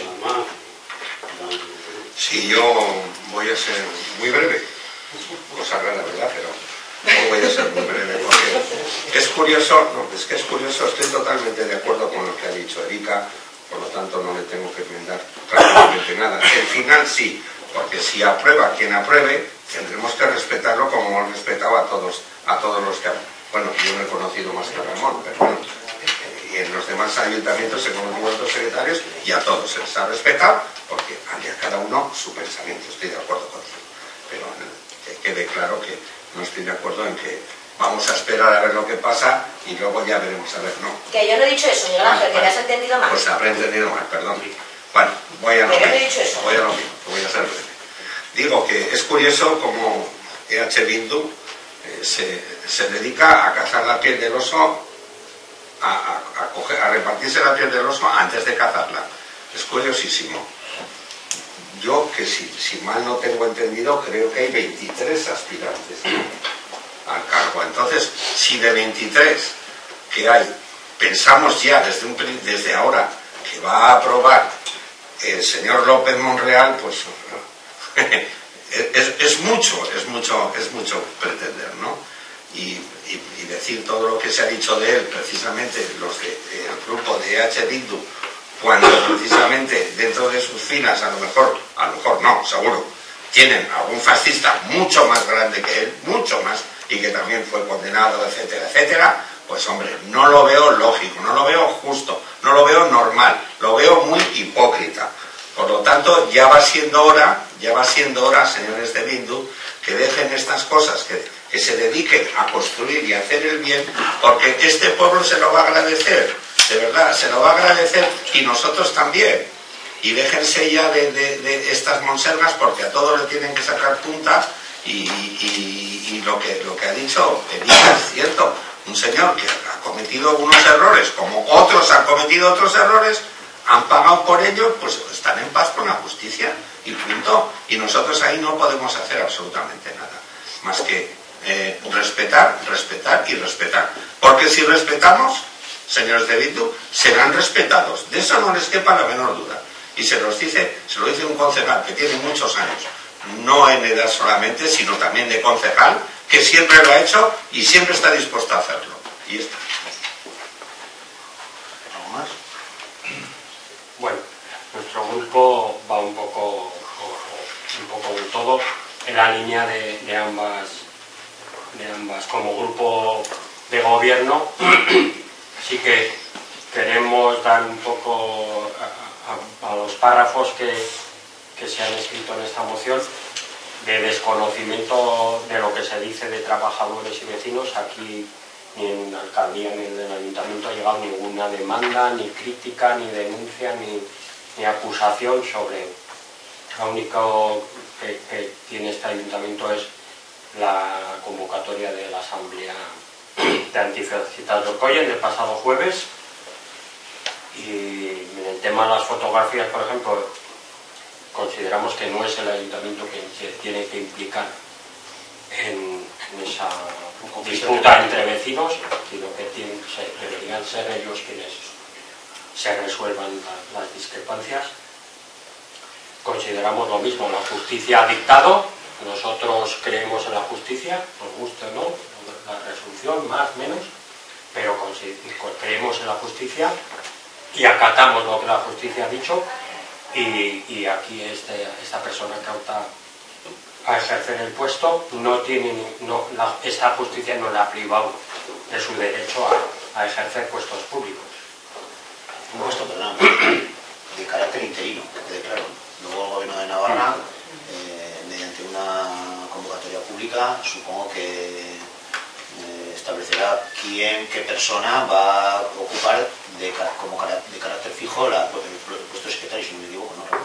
Sí, yo voy a ser muy breve, cosa rara, ¿verdad? Pero no voy a ser muy breve porque es curioso, no, es que es curioso, estoy totalmente de acuerdo con lo que ha dicho Erika, por lo tanto no le tengo que enmendar prácticamente nada. El final sí, porque si aprueba quien apruebe, tendremos que respetarlo como hemos respetado a todos, a todos los que han... Bueno, yo no he conocido más que a Ramón, pero bueno, y en los demás ayuntamientos he conocido a otros secretarios y a todos se les ha respetado, porque había cada uno su pensamiento, estoy de acuerdo con eso. Pero que quede claro que no estoy de acuerdo en que vamos a esperar a ver lo que pasa y luego ya veremos a ver, no. Que yo no he dicho eso, Miguel Ángel, que me has entendido mal. Pues habré entendido mal, perdón. Bueno, voy a lo Pero no he mismo, dicho eso. voy a lo mismo, voy a ser breve. Digo que es curioso como E H Bildu eh, se, se dedica a cazar la piel del oso, a, a, a, coger, a repartirse la piel del oso antes de cazarla. Es curiosísimo. Yo, que si, si mal no tengo entendido, creo que hay veintitrés aspirantes, ¿no?, al cargo. Entonces, si de veintitrés que hay, pensamos ya desde, un, desde ahora que va a aprobar el señor López Monreal, pues es, es mucho, es mucho, es mucho pretender, ¿no? y, y, y decir todo lo que se ha dicho de él, precisamente los del de, grupo de E H Bildu, cuando precisamente dentro de sus filas, a lo mejor, a lo mejor no, seguro, tienen algún fascista mucho más grande que él, mucho más, y que también fue condenado, etcétera, etcétera, pues hombre, no lo veo lógico, no lo veo justo, no lo veo normal, lo veo muy hipócrita. Por lo tanto, ya va siendo hora, ya va siendo hora, señores de Bildu, que dejen estas cosas, que, que se dediquen a construir y a hacer el bien, porque este pueblo se lo va a agradecer, de verdad, se lo va a agradecer, y nosotros también. Y déjense ya de, de, de estas monsergas, porque a todos le tienen que sacar punta, y, y, y lo, que, lo que ha dicho Elisa es cierto. Un señor que ha cometido unos errores, como otros han cometido otros errores, han pagado por ello, pues están en paz con la justicia, y punto. Y nosotros ahí no podemos hacer absolutamente nada, más que eh, respetar, respetar y respetar. Porque si respetamos, señores de Bildu, serán respetados. De eso no les quepa la menor duda. Y se los dice, se lo dice un concejal que tiene muchos años, no en edad solamente, sino también de concejal, que siempre lo ha hecho y siempre está dispuesto a hacerlo. Y está. ¿Algo más? Bueno, nuestro grupo va un poco, un poco del todo en la línea de, de ambas, de ambas. Como grupo de gobierno, sí que queremos dar un poco a, a, a los párrafos que, que se han escrito en esta moción, de desconocimiento de lo que se dice de trabajadores y vecinos. Aquí ni en la alcaldía ni en el ayuntamiento ha llegado ninguna demanda, ni crítica, ni denuncia, ni, ni acusación sobre. Lo único que, que tiene este ayuntamiento es la convocatoria de la asamblea de antifascistas de Orcoyen del pasado jueves. Y en el tema de las fotografías, por ejemplo, consideramos que no es el ayuntamiento que se tiene que implicar en, en esa disputa entre vecinos, sino que tienen, se, deberían ser ellos quienes se resuelvan la, las discrepancias. Consideramos lo mismo, la justicia ha dictado, nosotros creemos en la justicia, nos guste o no, la resolución, más, menos, pero creemos en la justicia y acatamos lo que la justicia ha dicho. Y, y aquí este, esta persona que opta a ejercer el puesto no tiene, no, la, esta justicia no le ha privado de su derecho a, a ejercer puestos públicos. Un puesto, perdón, de carácter interino, que declaro. Luego el gobierno de Navarra, eh, mediante una convocatoria pública, supongo que eh, establecerá quién, qué persona va a ocupar de, como de carácter fijo la, el puesto de secretario, si no me equivoco, ¿no?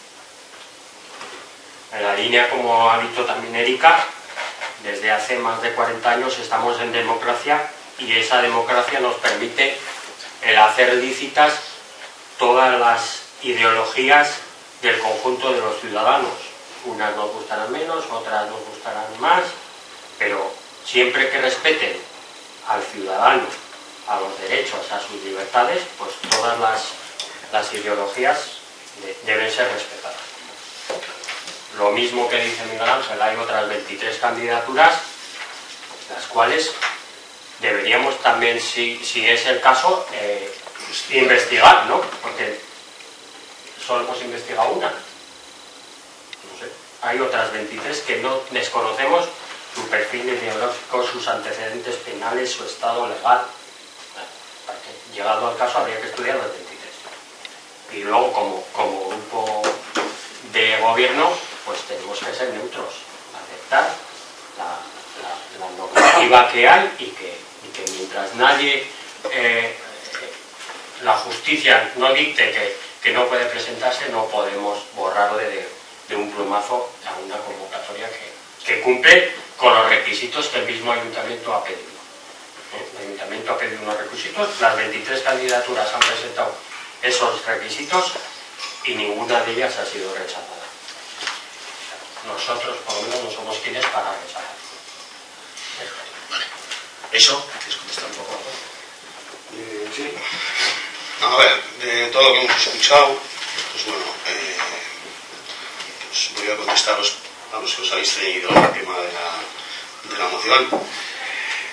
En la línea, como ha dicho también Erika, desde hace más de cuarenta años estamos en democracia, y esa democracia nos permite el hacer lícitas todas las ideologías del conjunto de los ciudadanos. Unas nos gustarán menos, otras nos gustarán más, pero siempre que respeten al ciudadano, a los derechos, a sus libertades, pues todas las, las ideologías de, deben ser respetadas. Lo mismo que dice Miguel Ángel, hay otras veintitrés candidaturas, las cuales deberíamos también, si, si es el caso, eh, investigar, ¿no? Porque solo hemos investigado una. No sé. Hay otras veintitrés que no desconocemos su perfil ideológico, sus antecedentes penales, su estado legal. Para que, llegado al caso, habría que estudiar las veintitrés. Y luego, como, como grupo de gobierno, pues tenemos que ser neutros, aceptar la, la, la normativa que hay, y que, y que mientras nadie, eh, la justicia no dicte que, que no puede presentarse, no podemos borrarlo de, de un plumazo a una convocatoria que, que cumple con los requisitos que el mismo ayuntamiento ha pedido. El ayuntamiento ha pedido unos requisitos, las veintitrés candidaturas han presentado esos requisitos y ninguna de ellas ha sido rechazada. Nosotros, por lo menos, no somos quienes para rechazar. Vale. ¿Eso? ¿Quieres contestar un poco? Eh, sí. A ver, de todo lo que hemos escuchado, pues bueno, eh, pues voy a contestaros a los que os habéis traído el tema de la, de la moción.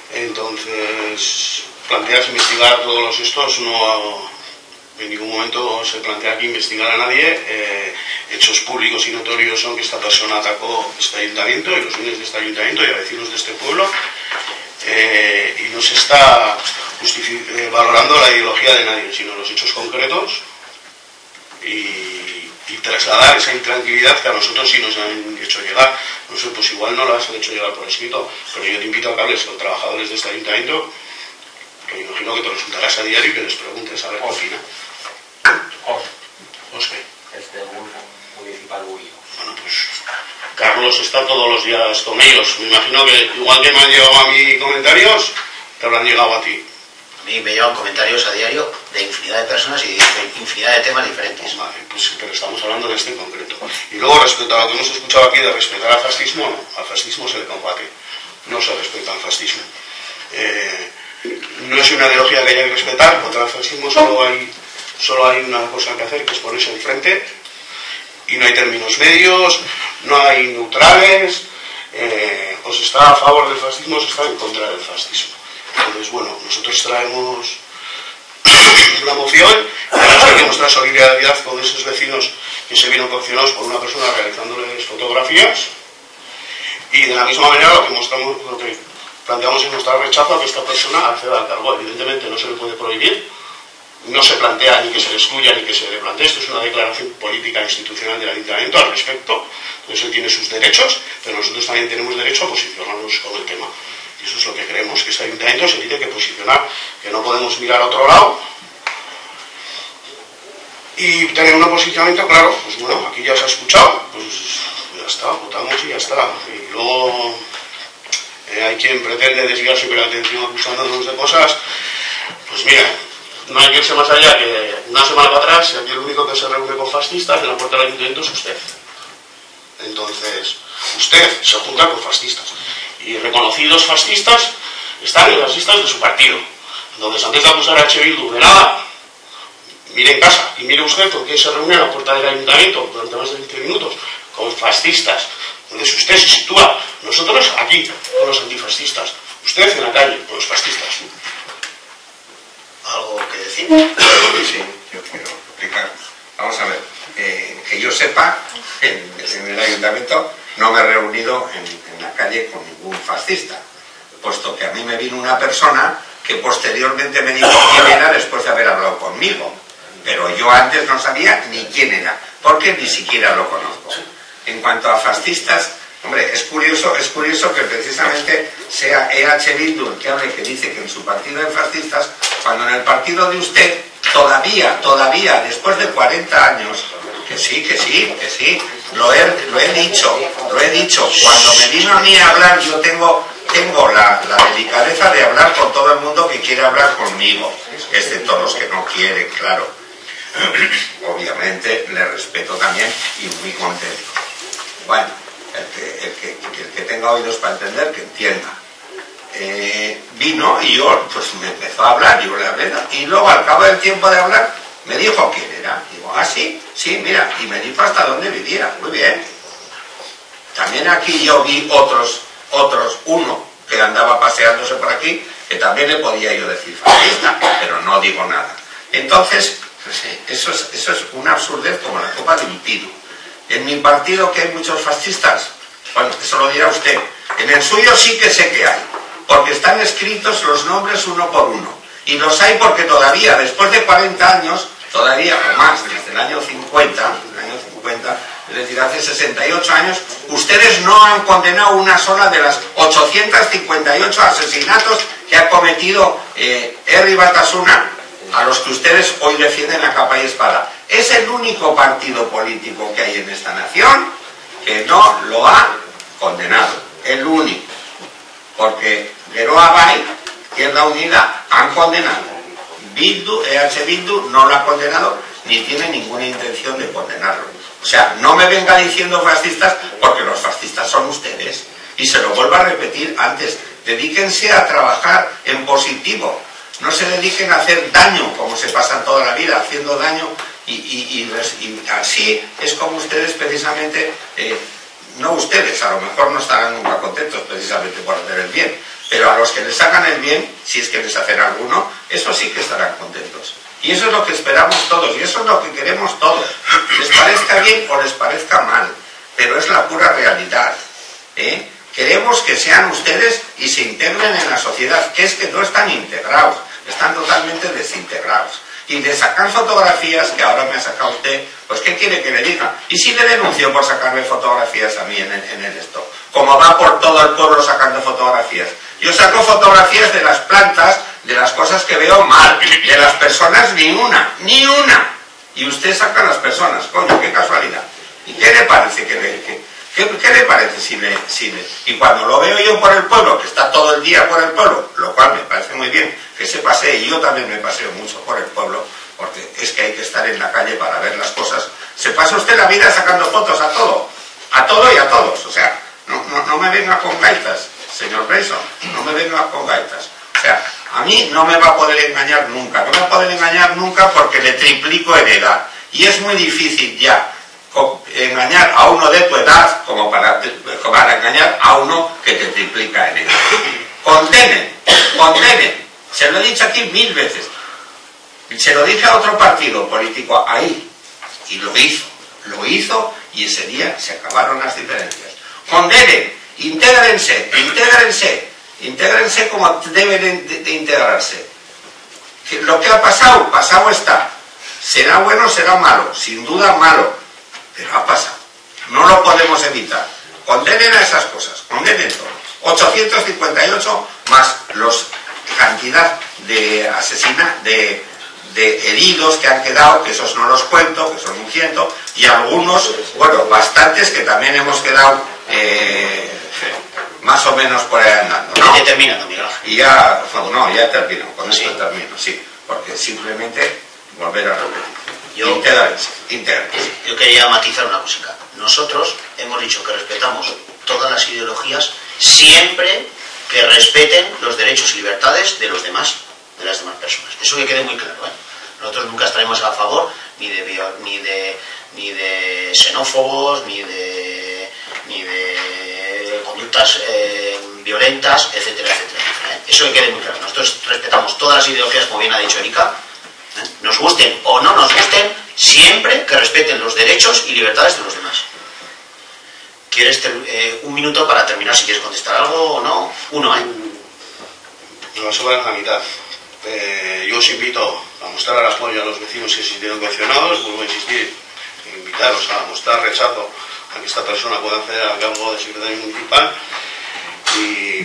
Entonces, planteas investigar todos los estos, no en ningún momento se plantea aquí investigar a nadie. Eh, hechos públicos y notorios son que esta persona atacó este ayuntamiento y los bienes de este ayuntamiento y a vecinos de este pueblo, eh, y no se está eh, valorando la ideología de nadie, sino los hechos concretos y, y trasladar esa intranquilidad que a nosotros sí nos han hecho llegar. No sé, pues igual no las han hecho llegar por escrito, pero yo te invito a que hables con trabajadores de este ayuntamiento, que me imagino que te los juntarás a diario y que les preguntes a ver qué opinan. Os. ¿Os qué? Es del grupo municipal Bullo. Bueno, pues Carlos está todos los días con ellos. Me imagino que igual que me han llegado a mí comentarios, te habrán llegado a ti. A mí me llevan comentarios a diario de infinidad de personas y de infinidad de temas diferentes. Vale, pues pero estamos hablando de este en concreto. Y luego, respecto a lo que hemos escuchado aquí de respetar al fascismo, no, al fascismo se le combate, no se respeta al fascismo. Eh, no es una ideología que haya que respetar. Contra el fascismo solo hay, solo hay una cosa que hacer, que es ponerse enfrente, y no hay términos medios, no hay neutrales. Eh, o se está a favor del fascismo o se está en contra del fascismo. Entonces, bueno, nosotros traemos una moción y que nuestra solidaridad con esos vecinos que se vieron coaccionados por una persona realizándoles fotografías, y de la misma manera lo que mostramos, lo que planteamos es nuestro rechazo a que esta persona acceda al cargo. Evidentemente no se le puede prohibir, no se plantea ni que se le excluya ni que se le plantee. Esto es una declaración política institucional del ayuntamiento al respecto. Entonces él tiene sus derechos, pero nosotros también tenemos derecho a posicionarnos con el tema. Y eso es lo que creemos, que este ayuntamiento se tiene que posicionar, que no podemos mirar a otro lado y tener un posicionamiento claro. Pues bueno, aquí ya se ha escuchado, pues ya está, votamos y ya está. Y luego eh, hay quien pretende desviar siempre la atención acusándonos de cosas. Pues mira, no hay que irse más allá que una semana para atrás, y aquí el único que se reúne con fascistas en la puerta del ayuntamiento es usted. Entonces, usted se junta con fascistas. Y reconocidos fascistas están en las listas de su partido. Entonces, antes de acusar a H. Bildu de nada, mire en casa y mire usted con quién se reúne en la puerta del ayuntamiento durante más de veinte minutos, con fascistas. Entonces, usted se sitúa, nosotros aquí, con los antifascistas, usted en la calle, con los fascistas. ¿Algo que decir? Sí, yo quiero explicar. Vamos a ver, eh, que yo sepa, en, en el ayuntamiento no me he reunido en, en la calle con ningún fascista, puesto que a mí me vino una persona que posteriormente me dijo quién era después de haber hablado conmigo, pero yo antes no sabía ni quién era, porque ni siquiera lo conozco. En cuanto a fascistas, hombre, es curioso, es curioso que precisamente sea E H Bildu el que hable, que dice que en su partido hay fascistas, cuando en el partido de usted todavía, todavía, después de cuarenta años, que sí, que sí, que sí, lo he, lo he dicho, lo he dicho, cuando me vino a mí a hablar, yo tengo, tengo la, la delicadeza de hablar con todo el mundo que quiere hablar conmigo, excepto los que no quieren, claro. Obviamente le respeto también y muy contento. Bueno, el que, el que, el que tenga oídos para entender, que entienda. Eh, vino y yo, pues me empezó a hablar, yo le hablé, y luego al cabo del tiempo de hablar, me dijo quién era. Digo, ah, sí, sí, mira, y me dijo hasta dónde vivía. Muy bien. También aquí yo vi otros, otros, uno que andaba paseándose por aquí, que también le podía yo decir fascista, pero no digo nada. Entonces, eso es, eso es una absurdez como la copa de un pino. En mi partido, que hay muchos fascistas, bueno, eso lo dirá usted. En el suyo sí que sé que hay, porque están escritos los nombres uno por uno. Y los hay porque todavía, después de cuarenta años, todavía, o más, desde el año cincuenta, el año cincuenta, es decir, hace sesenta y ocho años, ustedes no han condenado una sola de las ochocientos cincuenta y ocho asesinatos que ha cometido eh, Herri Batasuna, a los que ustedes hoy defienden a capa y espada. Es el único partido político que hay en esta nación que no lo ha condenado, el único, porque Geroa Bai, Izquierda Unida, han condenado. Bildu, E H Bildu no lo ha condenado ni tiene ninguna intención de condenarlo. O sea, no me venga diciendo fascistas, porque los fascistas son ustedes. Y se lo vuelvo a repetir antes, dedíquense a trabajar en positivo, no se dediquen a hacer daño, como se pasan toda la vida haciendo daño, y, y, y, y así es como ustedes precisamente, eh, no ustedes, a lo mejor no estarán nunca contentos precisamente por hacer el bien, Pero a los que les hagan el bien, si es que les hacen alguno, eso sí que estarán contentos. Y eso es lo que esperamos todos, y eso es lo que queremos todos. Les parezca bien o les parezca mal, pero es la pura realidad, ¿eh? Queremos que sean ustedes y se integren en la sociedad, que es que no están integrados, están totalmente desintegrados. Y de sacar fotografías, que ahora me ha sacado usted, pues ¿qué quiere que le diga? ¿Y si le denuncio por sacarme fotografías a mí en el, en el esto? Como va por todo el pueblo sacando fotografías. Yo saco fotografías de las plantas, de las cosas que veo mal, de las personas ni una, ni una. Y usted saca a las personas, coño, qué casualidad. ¿Y qué le parece que le... Que, ¿Qué, ¿Qué le parece si le, si le... Y cuando lo veo yo por el pueblo, que está todo el día por el pueblo, lo cual me parece muy bien, que se pasee, y yo también me paseo mucho por el pueblo, porque es que hay que estar en la calle para ver las cosas, se pasa usted la vida sacando fotos a todo, a todo y a todos, o sea, no, no, no me venga con gaitas, señor Brayson, no me venga con gaitas. O sea, a mí no me va a poder engañar nunca, no me va a poder engañar nunca porque le triplico en edad, y es muy difícil ya engañar a uno de tu edad como para, como para engañar a uno que te triplica en edad. Condenen, condenen, se lo he dicho aquí mil veces, se lo dije a otro partido político ahí, y lo hizo, lo hizo, y ese día se acabaron las diferencias. Condenen, intégrense, intégrense, intégrense como deben de, de integrarse. Lo que ha pasado, pasado está. Será bueno, será malo, sin duda malo, pero ha pasado. No lo podemos evitar. Condenen a esas cosas, condenen todo. ochocientos cincuenta y ocho más los cantidad de asesinatos, de, de heridos que han quedado, que esos no los cuento, que son un ciento, y algunos, bueno, bastantes que también hemos quedado eh, más o menos por ahí andando, ¿no? Ya termina, Miguel Ángel. Y ya, no, ya termino, con esto termino, sí, porque simplemente volver a repetir. Yo, integranse, integranse. Yo quería matizar una cosita. Nosotros hemos dicho que respetamos todas las ideologías siempre que respeten los derechos y libertades de los demás, de las demás personas. Eso que quede muy claro, ¿eh? Nosotros nunca estaremos a favor ni de ni de ni de xenófobos, ni de ni de conductas eh, violentas, etcétera, etcétera, etcétera, ¿eh? Eso que quede muy claro. Nosotros respetamos todas las ideologías, como bien ha dicho Erika, ¿eh? Nos gusten o no nos gusten, siempre que respeten los derechos y libertades de los demás. ¿Quieres eh, un minuto para terminar, si quieres contestar algo o no? Uno, ¿eh? No, eso va en la mitad. Eh, yo os invito a mostrar el apoyo a los vecinos que se sintieron coaccionados. Vuelvo a insistir, invitaros a mostrar rechazo a que esta persona pueda acceder al cargo de secretario municipal. Y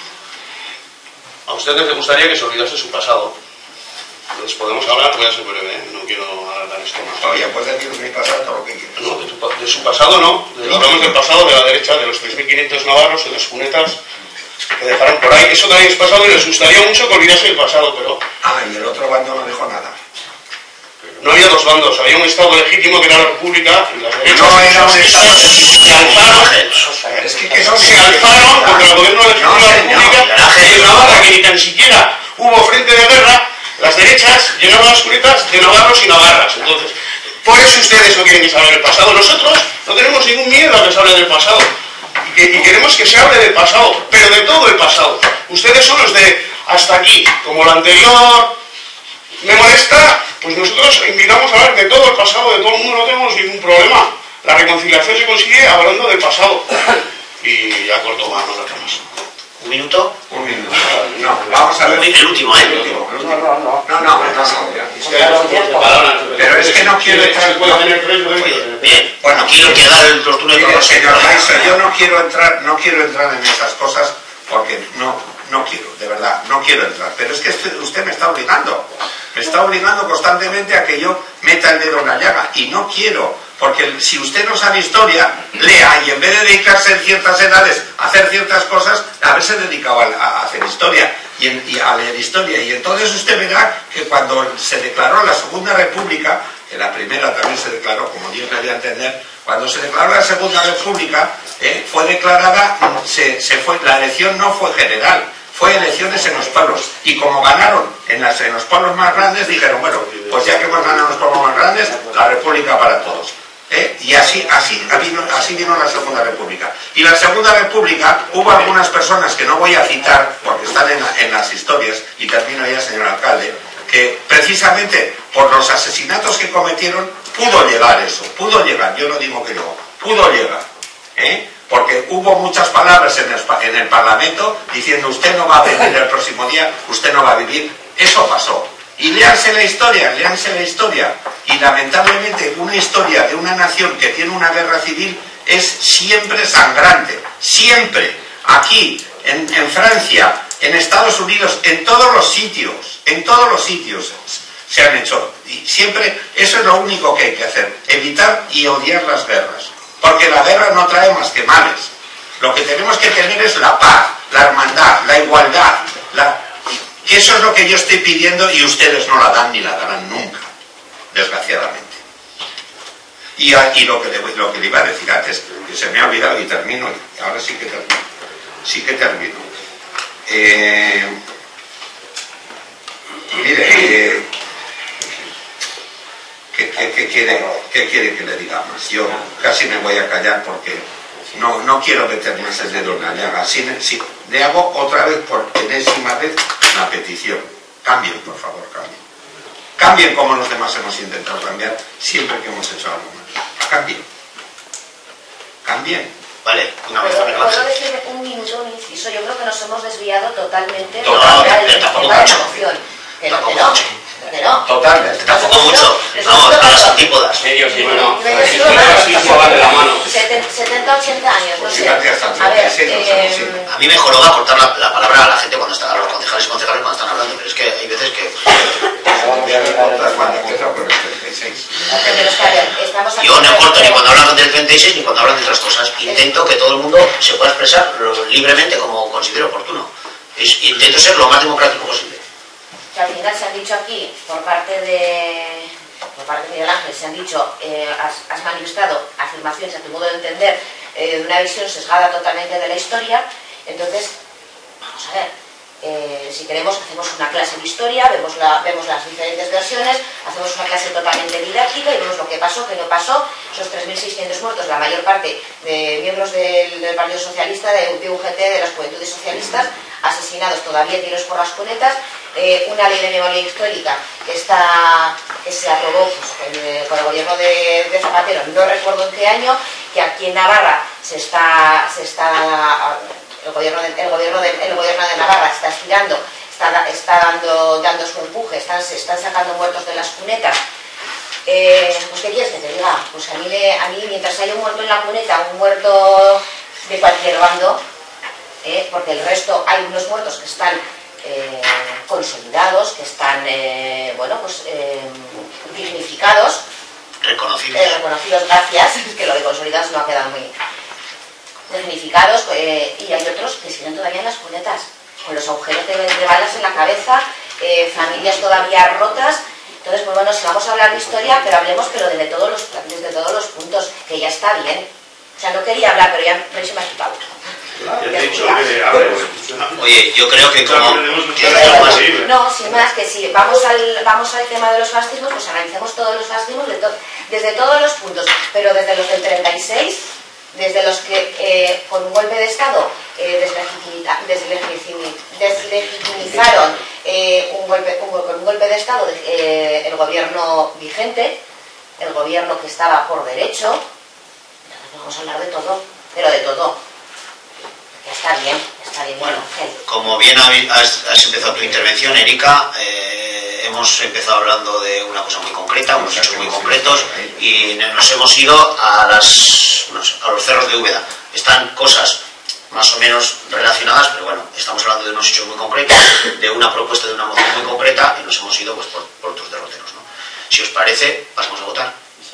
a ustedes les gustaría que se olvidase su pasado. Entonces podemos hablar, voy a ser breve, ¿eh? No quiero alargar esto más. Todavía puedes decir mi pasado todo lo que quieras. No, de, tu, de su pasado no, de, hablamos del pasado de la derecha, de los tres mil quinientos navarros, de las cunetas que dejaron por ahí. Eso también es pasado y les gustaría mucho que olvidase el pasado, pero... Ah, y el otro bando no dejó nada. No había dos bandos, había un Estado legítimo que era la República y las derechas... No era un Estado legítimo. Se alzaron, es que, que son se alzaron contra el gobierno legítimo de la República de Navarra, que ni tan siquiera hubo frente de guerra. Las derechas llenaban las cunetas de navarros y navarras. Entonces, por eso ustedes no quieren que se hable del pasado. Nosotros no tenemos ningún miedo a que se hable del pasado. Y, que, y queremos que se hable del pasado, pero de todo el pasado. Ustedes son los de hasta aquí. Como lo anterior me molesta, pues nosotros invitamos a hablar de todo el pasado, de todo el mundo, no tenemos ningún problema. La reconciliación se consigue hablando del pasado. Y ya corto más, no lo más. ¿Un minuto? Un minuto. No, vamos a ver. El último, ¿eh? El último, el último. No, no, no. No, no, no, no. Pero es que no quiero entrar. Bien, bueno, quiero quedar el tortuno de todos. Señor Maestro, yo no quiero entrar, no quiero entrar en esas cosas porque no, no quiero, de verdad, no quiero entrar. Pero es que usted me está obligando. Me está obligando constantemente a que yo meta el dedo en la llaga. Y no quiero. Porque si usted no sabe historia, lea, y en vez de dedicarse en ciertas edades a hacer ciertas cosas, haberse dedicado a, a hacer historia y, en, y a leer historia. Y entonces usted verá que cuando se declaró la Segunda República, que la primera también se declaró, como Dios me dio a entender, cuando se declaró la Segunda República, eh, fue declarada, se, se fue, la elección no fue general, fue elecciones en los pueblos. Y como ganaron en, las, en los pueblos más grandes, dijeron, bueno, pues ya que hemos ganado en los pueblos más grandes, la República para todos. ¿eh? Y así, así, vino, así vino la Segunda República. Y la Segunda República hubo algunas personas que no voy a citar porque están en, en las historias, y termino ya, señor alcalde, que precisamente por los asesinatos que cometieron pudo llegar eso, pudo llegar, yo no digo que no, pudo llegar, ¿eh? Porque hubo muchas palabras en el, en el Parlamento diciendo usted no va a vivir el próximo día, usted no va a vivir, eso pasó. Y léanse la historia, léanse la historia. Y lamentablemente una historia de una nación que tiene una guerra civil es siempre sangrante, siempre. Aquí, en, en Francia, en Estados Unidos, en todos los sitios, en todos los sitios se han hecho. Y siempre, eso es lo único que hay que hacer, evitar y odiar las guerras. Porque la guerra no trae más que males. Lo que tenemos que tener es la paz, la hermandad, la igualdad, la... Eso es lo que yo estoy pidiendo y ustedes no la dan ni la darán nunca, desgraciadamente. Y, y lo, que le, lo que le iba a decir antes, que se me ha olvidado y termino, y ahora sí que termino. Sí que termino. Eh, mire, eh, ¿qué, qué, qué, quiere, ¿qué quiere que le diga más? Yo casi me voy a callar porque no, no quiero meter más el dedo en la llaga. Si, si, le hago otra vez, por enésima vez, una petición. Cambien, por favor, cambien. Cambien como los demás hemos intentado cambiar siempre que hemos hecho algo más. Cambien. Cambien. Vale, una vez. ¿Puedo, ¿puedo decir un minuto, un inciso? Yo creo que nos hemos desviado totalmente no, de no, la no, tampoco de la mucho. moción. Que no, que Tampoco no, mucho. que no. Totalmente. Tampoco mucho. Vamos, a las antípodas. Medio siglo, no. Medio siglo, Eso va de la mano. setenta, ochenta años, no Pues sé. fíjate, hasta A ver, treinta y seis, eh, no sé, A mí me joroba cortar la, la palabra a la gente cuando están, a los concejales y concejales cuando están hablando, pero es que hay veces que... cuando empieza por el treinta y seis. pero es que, a ver, estamos aquí- Yo no corto ni cuando hablan del treinta y seis ni cuando hablan de otras cosas. Intento que todo el mundo se pueda expresar lo- libremente como considero oportuno. Es- intento ser lo más democrático posible. Que al final se han dicho aquí, por parte de, por parte de Miguel Ángel, se han dicho, eh, has, has manifestado afirmaciones a tu modo de entender eh, de una visión sesgada totalmente de la historia. Entonces, vamos a ver, eh, si queremos hacemos una clase de historia, vemos, la, vemos las diferentes versiones, hacemos una clase totalmente didáctica y vemos lo que pasó, que no pasó, esos tres mil seiscientos muertos, la mayor parte de miembros del, del Partido Socialista, de, de U G T, de las Juventudes Socialistas, asesinados todavía, tiros por las cunetas, eh, una ley de memoria histórica que, está, que se aprobó pues, en, con el gobierno de, de Zapatero, no recuerdo en qué año, que aquí en Navarra se está, se está el, gobierno de, el, gobierno de, el gobierno de Navarra está estirando, está, está dando, dando su empuje, están, se están sacando muertos de las cunetas. Eh, pues ¿qué quieres que te diga? Pues a mí, le, a mí mientras haya un muerto en la cuneta, un muerto de cualquier bando, eh, porque el resto hay unos muertos que están eh, consolidados, que están eh, bueno pues eh, dignificados, Reconocidos. eh, reconocidos, gracias, es que lo de consolidados no ha quedado muy dignificados, eh, y hay otros que siguen todavía en las cunetas, con los agujeros de, de balas en la cabeza, eh, familias todavía rotas. Entonces, pues bueno, si vamos a hablar de historia, pero hablemos pero desde todos los, desde todos los puntos, que ya está bien. O sea, no quería hablar, pero ya me se me ha quitado. Ya te he dicho que hables. Oye, yo creo que Claro, como... tenemos que que estar además- posible. No, sin más, que si vamos al, vamos al tema de los fascismos, pues analicemos todos los fascismos de to desde todos los puntos, pero desde los del treinta y seis, desde los que eh, con un golpe de Estado eh, deslegitimizaron deslegitimizaron eh, un golpe, un, con un golpe de Estado de, eh, el gobierno vigente, el gobierno que estaba por derecho. Entonces vamos a hablar de todo, pero de todo. Ya está bien, está bien. Bueno, Ángel. como bien has, has empezado tu intervención, Erika, eh, hemos empezado hablando de una cosa muy concreta, unos hechos muy concretos, y nos hemos ido a, las, a los cerros de Úbeda. Están cosas más o menos relacionadas, pero bueno, estamos hablando de unos hechos muy concretos, de una propuesta de una moción muy concreta, y nos hemos ido pues, por, por otros derroteros, ¿no? Si os parece, pasamos a votar.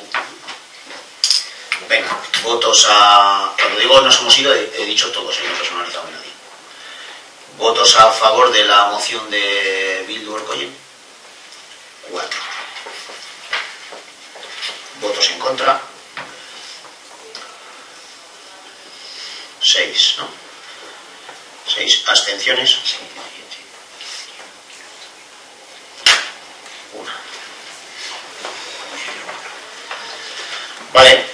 Venga, votos a... Cuando digo nos hemos ido, he, he dicho todos, ¿eh? No he personalizado a nadie. Votos a favor de la moción de Bildu Orkoyen. Cuatro. Votos en contra. Seis, ¿no? Seis. Abstenciones. Una. Vale.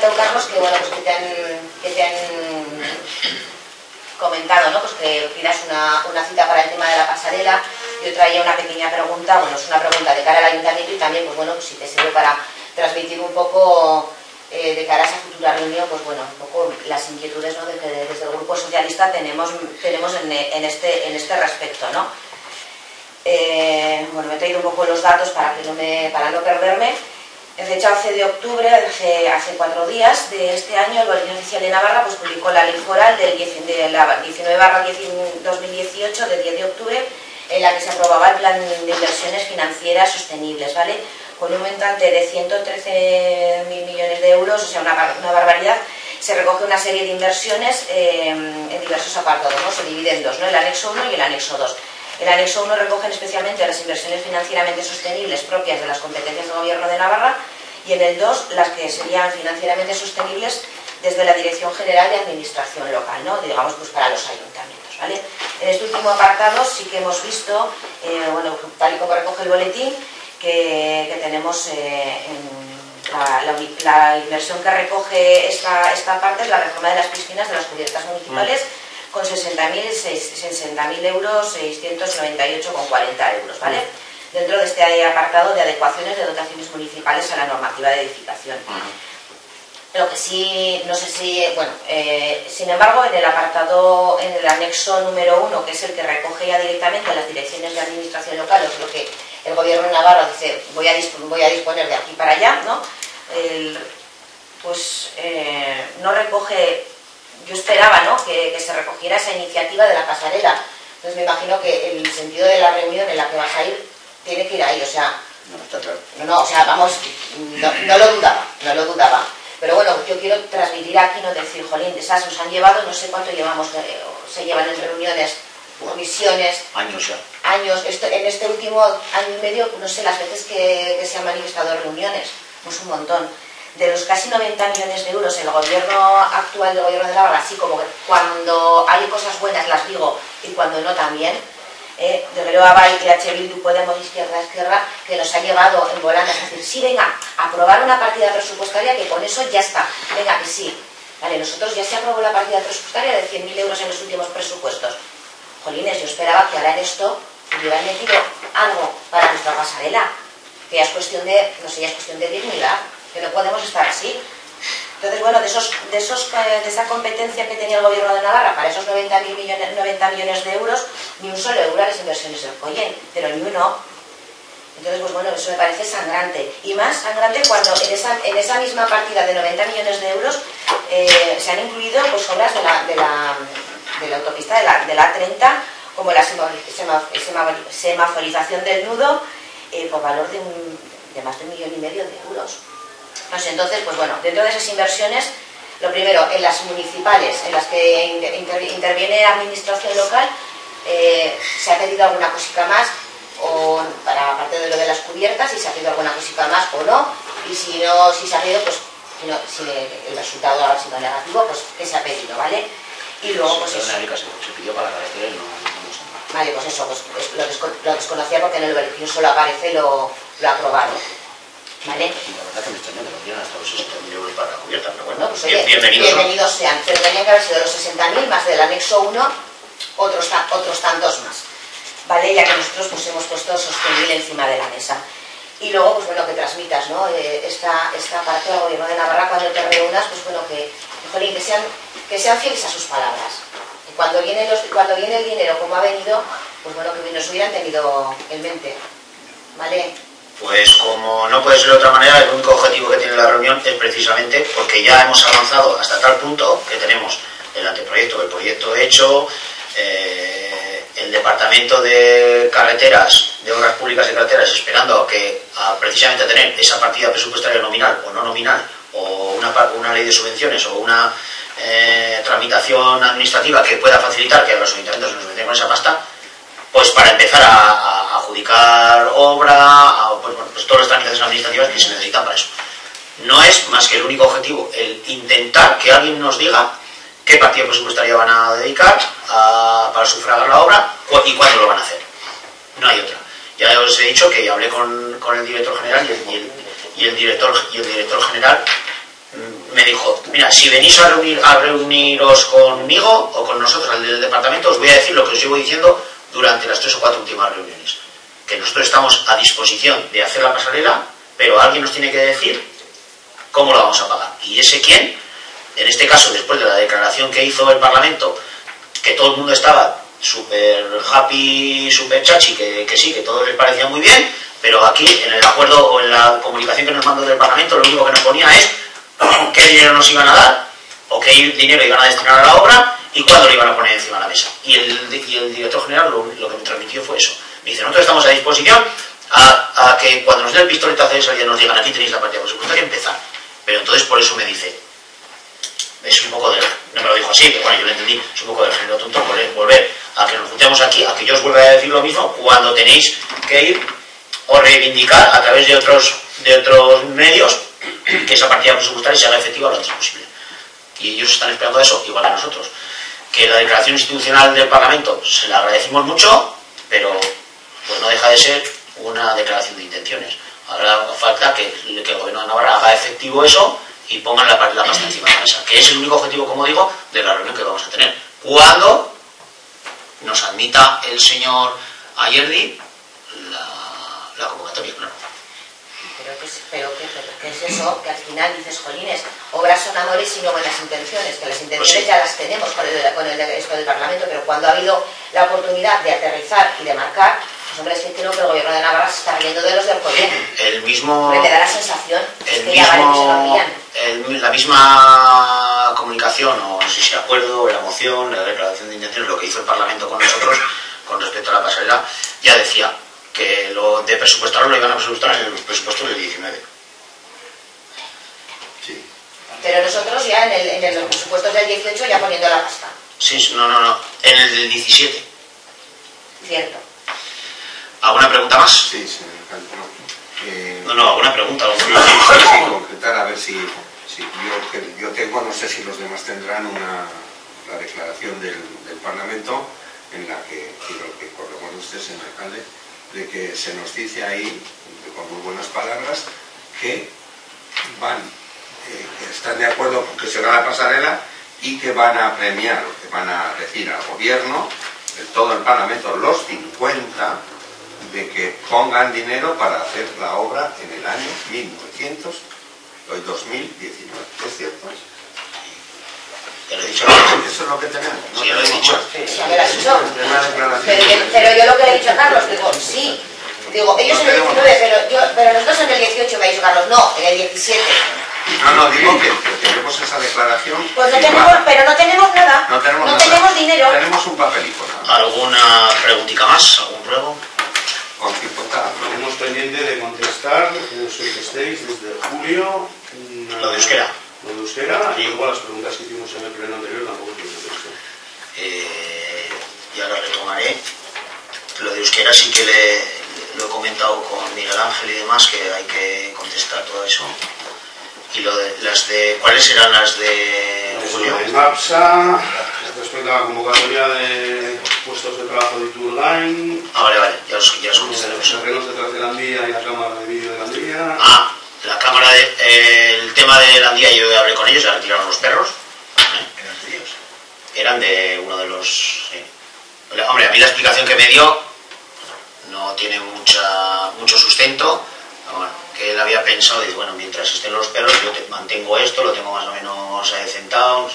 comentado, Carlos, que bueno, pues que te han, que te han comentado, ¿no? Pues que pidas una, una cita para el tema de la pasarela. Yo traía una pequeña pregunta, bueno, es una pregunta de cara al ayuntamiento y también, pues bueno, pues si te sirve para transmitir un poco eh, de cara a esa futura reunión, pues bueno, un poco las inquietudes, ¿no? De que desde el Grupo Socialista tenemos, tenemos en, en, este, en este respecto, ¿no? Eh, bueno, me he traído un poco los datos para, que no, me, para no perderme. En fecha once de octubre, hace, hace cuatro días de este año, el Boletín Oficial de Navarra pues, publicó la ley foral del de la diecinueve barra dos mil dieciocho del diez de octubre, en la que se aprobaba el plan de inversiones financieras sostenibles, ¿vale? Con un montante de ciento trece mil millones de euros, o sea, una, una barbaridad. Se recoge una serie de inversiones eh, en diversos apartados, ¿no? Se divide en dos, ¿no? El anexo uno y el anexo dos. El anexo uno recoge especialmente las inversiones financieramente sostenibles propias de las competencias del Gobierno de Navarra y en el dos las que serían financieramente sostenibles desde la Dirección General de Administración Local, ¿no? Digamos, pues para los ayuntamientos, ¿vale? En este último apartado sí que hemos visto, eh, bueno, tal y como recoge el boletín, que, que tenemos eh, en la, la, la inversión que recoge esta, esta parte es la reforma de las piscinas de las cubiertas municipales, mm. con sesenta mil euros, seiscientos noventa y ocho coma cuarenta euros, ¿vale? Dentro de este apartado de adecuaciones de dotaciones municipales a la normativa de edificación. Lo que sí, no sé si, bueno, eh, sin embargo, en el apartado, en el anexo número uno, que es el que recoge ya directamente las direcciones de administración local, es lo que el Gobierno de Navarra dice, voy a, voy a disponer de aquí para allá, ¿no? El, pues eh, no recoge. Yo esperaba, ¿no? que, que se recogiera esa iniciativa de la pasarela. Entonces me imagino que el sentido de la reunión en la que vas a ir tiene que ir ahí, o sea... No, está claro. No, no, o sea, vamos, no, no lo dudaba, no lo dudaba. Pero bueno, yo quiero transmitir aquí, no decir, jolín, de esas nos han llevado, no sé cuánto llevamos, se llevan en reuniones, comisiones... Años ya. Años, esto, en este último año y medio, no sé, las veces que, que se han manifestado reuniones, pues un montón. De los casi noventa millones de euros, el gobierno actual del Gobierno de Navarra, así como cuando hay cosas buenas las digo y cuando no también, eh, de Geroa Bay y H. Bildu, Podemos, Izquierda, Izquierda, que nos ha llevado en volandas a decir, sí, venga, aprobar una partida presupuestaria que con eso ya está, venga, que sí. Vale, nosotros ya se aprobó la partida presupuestaria de cien mil euros en los últimos presupuestos. Jolines, yo esperaba que ahora en esto hubieran metido algo para nuestra pasarela, que ya es cuestión de, no sé, ya es cuestión de dignidad. Que no podemos estar así. Entonces, bueno, de, esos, de, esos, de esa competencia que tenía el Gobierno de Navarra para esos noventa millones de euros, ni un solo euro a las inversiones del Collén, pero ni uno. Entonces, pues bueno, eso me parece sangrante. Y más sangrante cuando en esa, en esa misma partida de noventa millones de euros eh, se han incluido pues, obras de la, de la, de la autopista de la, de la A treinta, como la semaforización del nudo, eh, por valor de, un, de más de un millón y medio de euros. No sé, entonces, pues bueno, dentro de esas inversiones, lo primero, en las municipales, en las que inter, inter, interviene administración local, eh, se ha pedido alguna cosita más, o para aparte de lo de las cubiertas, si se ha pedido alguna cosita más o no, y si no, si se ha pedido, pues si, no, si el resultado ha sido negativo, pues que se ha pedido, ¿vale? Y luego, pues eso. Se pidió para la carretera y no, no sé. Vale, pues eso, pues lo, desco lo desconocía porque en el boletín solo aparece lo, lo aprobado. ¿Vale? Y la verdad que me extraña que no dieran hasta los sesenta mil euros para la cubierta, pero bueno, no, pues, oye, bienvenidos, bienvenidos sean. Pero tenían que haber sido los sesenta mil más del anexo uno, otros, otros tantos más. ¿Vale? Ya que nosotros pues, hemos puesto sostenible encima de la mesa. Y luego, pues bueno, que transmitas, ¿no? Eh, esta, esta parte del Gobierno de Navarra cuando te reúnas, pues bueno, que, que, que, sean, que sean fieles a sus palabras. Y cuando viene, los, cuando viene el dinero como ha venido, pues bueno, que nos hubieran tenido en mente. ¿Vale? Pues como no puede ser de otra manera, el único objetivo que tiene la reunión es precisamente porque ya hemos avanzado hasta tal punto que tenemos el anteproyecto, el proyecto hecho, eh, el departamento de carreteras, de obras públicas y carreteras, esperando a que a precisamente a tener esa partida presupuestaria nominal o no nominal, o una, una ley de subvenciones o una eh, tramitación administrativa que pueda facilitar que a los ayuntamientos nos vendamos esa pasta, pues para empezar a, a adjudicar obra, a, pues, bueno, pues todas las tramitaciones administrativas que se necesitan para eso. No es más que el único objetivo, el intentar que alguien nos diga qué partida presupuestaria van a dedicar a, para sufragar la obra y cuándo lo van a hacer. No hay otra. Ya os he dicho que hablé con, con el director general y el, y el, y el director y el director general me dijo, mira, si venís a, reunir, a reuniros conmigo o con nosotros al del departamento, os voy a decir lo que os llevo diciendo durante las tres o cuatro últimas reuniones. Que nosotros estamos a disposición de hacer la pasarela, pero alguien nos tiene que decir cómo lo vamos a pagar. Y ese quién, en este caso, después de la declaración que hizo el Parlamento, que todo el mundo estaba súper happy, súper chachi, que, que sí, que todo les parecía muy bien, pero aquí, en el acuerdo o en la comunicación que nos mandó del Parlamento, lo único que nos ponía es qué dinero nos iban a dar, o qué dinero iban a destinar a la obra, y cuándo lo iban a poner encima de la mesa. Y el, y el director general lo, lo que me transmitió fue eso. Me dice, nosotros estamos a disposición a, a que cuando nos dé el pistoletazo de salida nos digan, aquí tenéis la partida presupuestaria, empezar. Pero entonces por eso me dice, es un poco de, no me lo dijo así, pero bueno, yo lo entendí, es un poco del género tonto volver, volver a que nos juntemos aquí, a que yo os vuelva a decir lo mismo cuando tenéis que ir o reivindicar a través de otros de otros medios que esa partida presupuestaria se haga efectiva lo antes posible. Y ellos están esperando eso, igual que nosotros. Que la declaración institucional del Parlamento se la agradecimos mucho, pero pues no deja de ser una declaración de intenciones. Ahora falta que, que el Gobierno de Navarra haga efectivo eso y pongan la, la pasta encima de la mesa, que es el único objetivo, como digo, de la reunión que vamos a tener. Cuando nos admita el señor Ayerdi la, la convocatoria, claro. Pero, ¿qué es, pero, ¿qué, pero ¿qué es eso? Que al final dices, jolines, obras son amores y no buenas intenciones, que las intenciones pues sí, ya las tenemos con, el, con el, esto del Parlamento, pero cuando ha habido la oportunidad de aterrizar y de marcar, pues hombre, es que creo que el Gobierno de Navarra se está riendo de los del Collén. El mismo... Me da la sensación el es que mismo, ya vale que se lo rían. El, la misma comunicación, o no sé si acuerdo, la moción, la declaración de intenciones, lo que hizo el Parlamento con nosotros, con respecto a la pasarela, ya decía que lo de presupuestarlo lo iban a presupuestar en los presupuestos del diecinueve. Sí. Pero nosotros ya en, el, en los presupuestos del dieciocho ya poniendo la pasta. Sí, no, no, no. En el del diecisiete. Cierto. ¿Alguna pregunta más? Sí, señor alcalde. No, eh, no, no, alguna pregunta. Sí, sí, sí, sí, concretar a ver si, si yo, que yo tengo, no sé si los demás tendrán una la declaración del, del Parlamento en la que quiero que corremos usted, señor alcalde, de que se nos dice ahí, con muy buenas palabras, que van, eh, que están de acuerdo con que se haga la pasarela y que van a premiar, o que van a decir al gobierno, de todo el Parlamento, los cincuenta, de que pongan dinero para hacer la obra en el año mil novecientos, hoy dos mil diecinueve. ¿Es cierto? Ya lo he dicho. Eso es lo que tenemos. ¿No? Sí, lo he dicho. Sí, me lo has dicho. Pero, pero yo lo que le he dicho a Carlos, digo, sí. Digo, ellos en el diecinueve, pero, yo, pero nosotros en el dieciocho, me ha dicho Carlos, no, en el diecisiete. No, no, digo que, que tenemos esa declaración. Pues no tenemos, pero no tenemos nada. No tenemos, no nada. tenemos dinero. Tenemos un papelito. ¿No? ¿Alguna preguntita más? ¿Algún ruego? Con cincuenta. Tenemos pendiente de contestar, no sé que estéis, desde julio. Una... Lo de euskera. Lo de euskera, y luego las preguntas que hicimos en el pleno anterior tampoco tienen texto. Eh, ya lo retomaré. Lo de euskera sí que le, lo he comentado con Miguel Ángel y demás, que hay que contestar todo eso. Y lo de, las de, ¿cuáles serán las de julio? De MAPSA, respecto a la convocatoria de puestos de trabajo de Iturgain. Ah, vale, vale, ya os, ya os contestaré Los eso. terrenos detrás de Landía y la cámara de vídeo de Landía. Ah, la cámara de... Eh, el tema de la Landía, yo hablé con ellos, ya retiraron los perros. ¿Eh? ¿Eran de ellos? Eran de uno de los... Sí. Hombre, a mí la explicación que me dio no tiene mucha mucho sustento. Bueno, que él había pensado, y bueno, mientras estén los perros, yo te mantengo esto, lo tengo más o menos adecentado.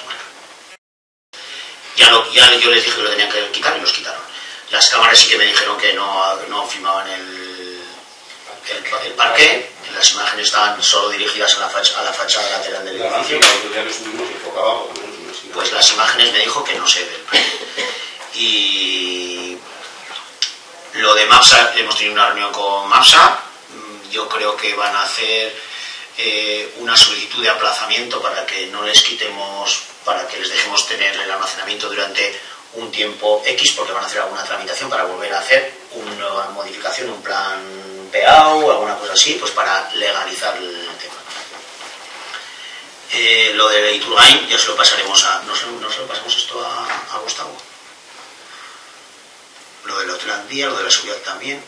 Ya, lo, ya yo les dije que lo tenían que quitar y los quitaron. Las cámaras sí que me dijeron que no, no filmaban el, el, el parque, las imágenes estaban solo dirigidas a la, facha, a la fachada lateral del edificio. Pues las imágenes me dijo que no se ve el parque. Y lo de MAPSA, hemos tenido una reunión con MAPSA. Yo creo que van a hacer eh, una solicitud de aplazamiento para que no les quitemos, para que les dejemos tener el almacenamiento durante un tiempo X, porque van a hacer alguna tramitación para volver a hacer una modificación, un plan P A U o alguna cosa así, pues para legalizar el tema. Eh, lo de Iturgain ya se lo pasaremos a, no se, no se lo pasamos esto a, a Gustavo. Lo del Hotlandía, lo de la seguridad también.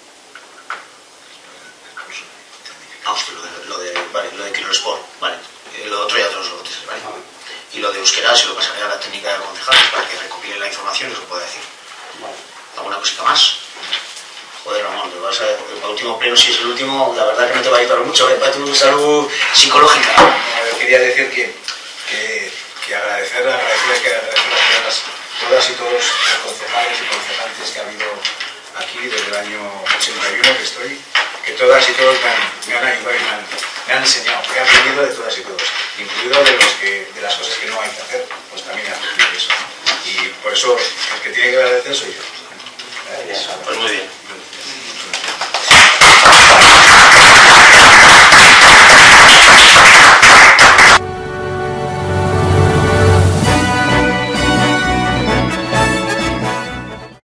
Ah, hostia, lo de, lo de, vale, lo de Quirosport, vale. Eh, lo otro ya te lo suelo contestar, ¿vale? Vale. Y lo de euskera se lo pasaré a la técnica de concejales para que recopilen la información y os lo pueda decir. Vale. ¿Alguna cosita más? Joder, Ramón, te vas a, el último pleno, si es el último, la verdad que no te va a ayudar mucho, ¿eh? Para tu salud psicológica. Eh, quería decir que, que, que agradecer, agradecer, que agradecer a todas, todas y todos los concejales y concejantes que ha habido aquí desde el año ochenta y uno que estoy, que todas y todos me han, me han ayudado y me han, me han enseñado, he aprendido de todas y todos, incluido de, los que, de las cosas que no hay que hacer, pues también he aprendido eso. Y por eso el que tiene que agradecer soy yo. Pues muy bien.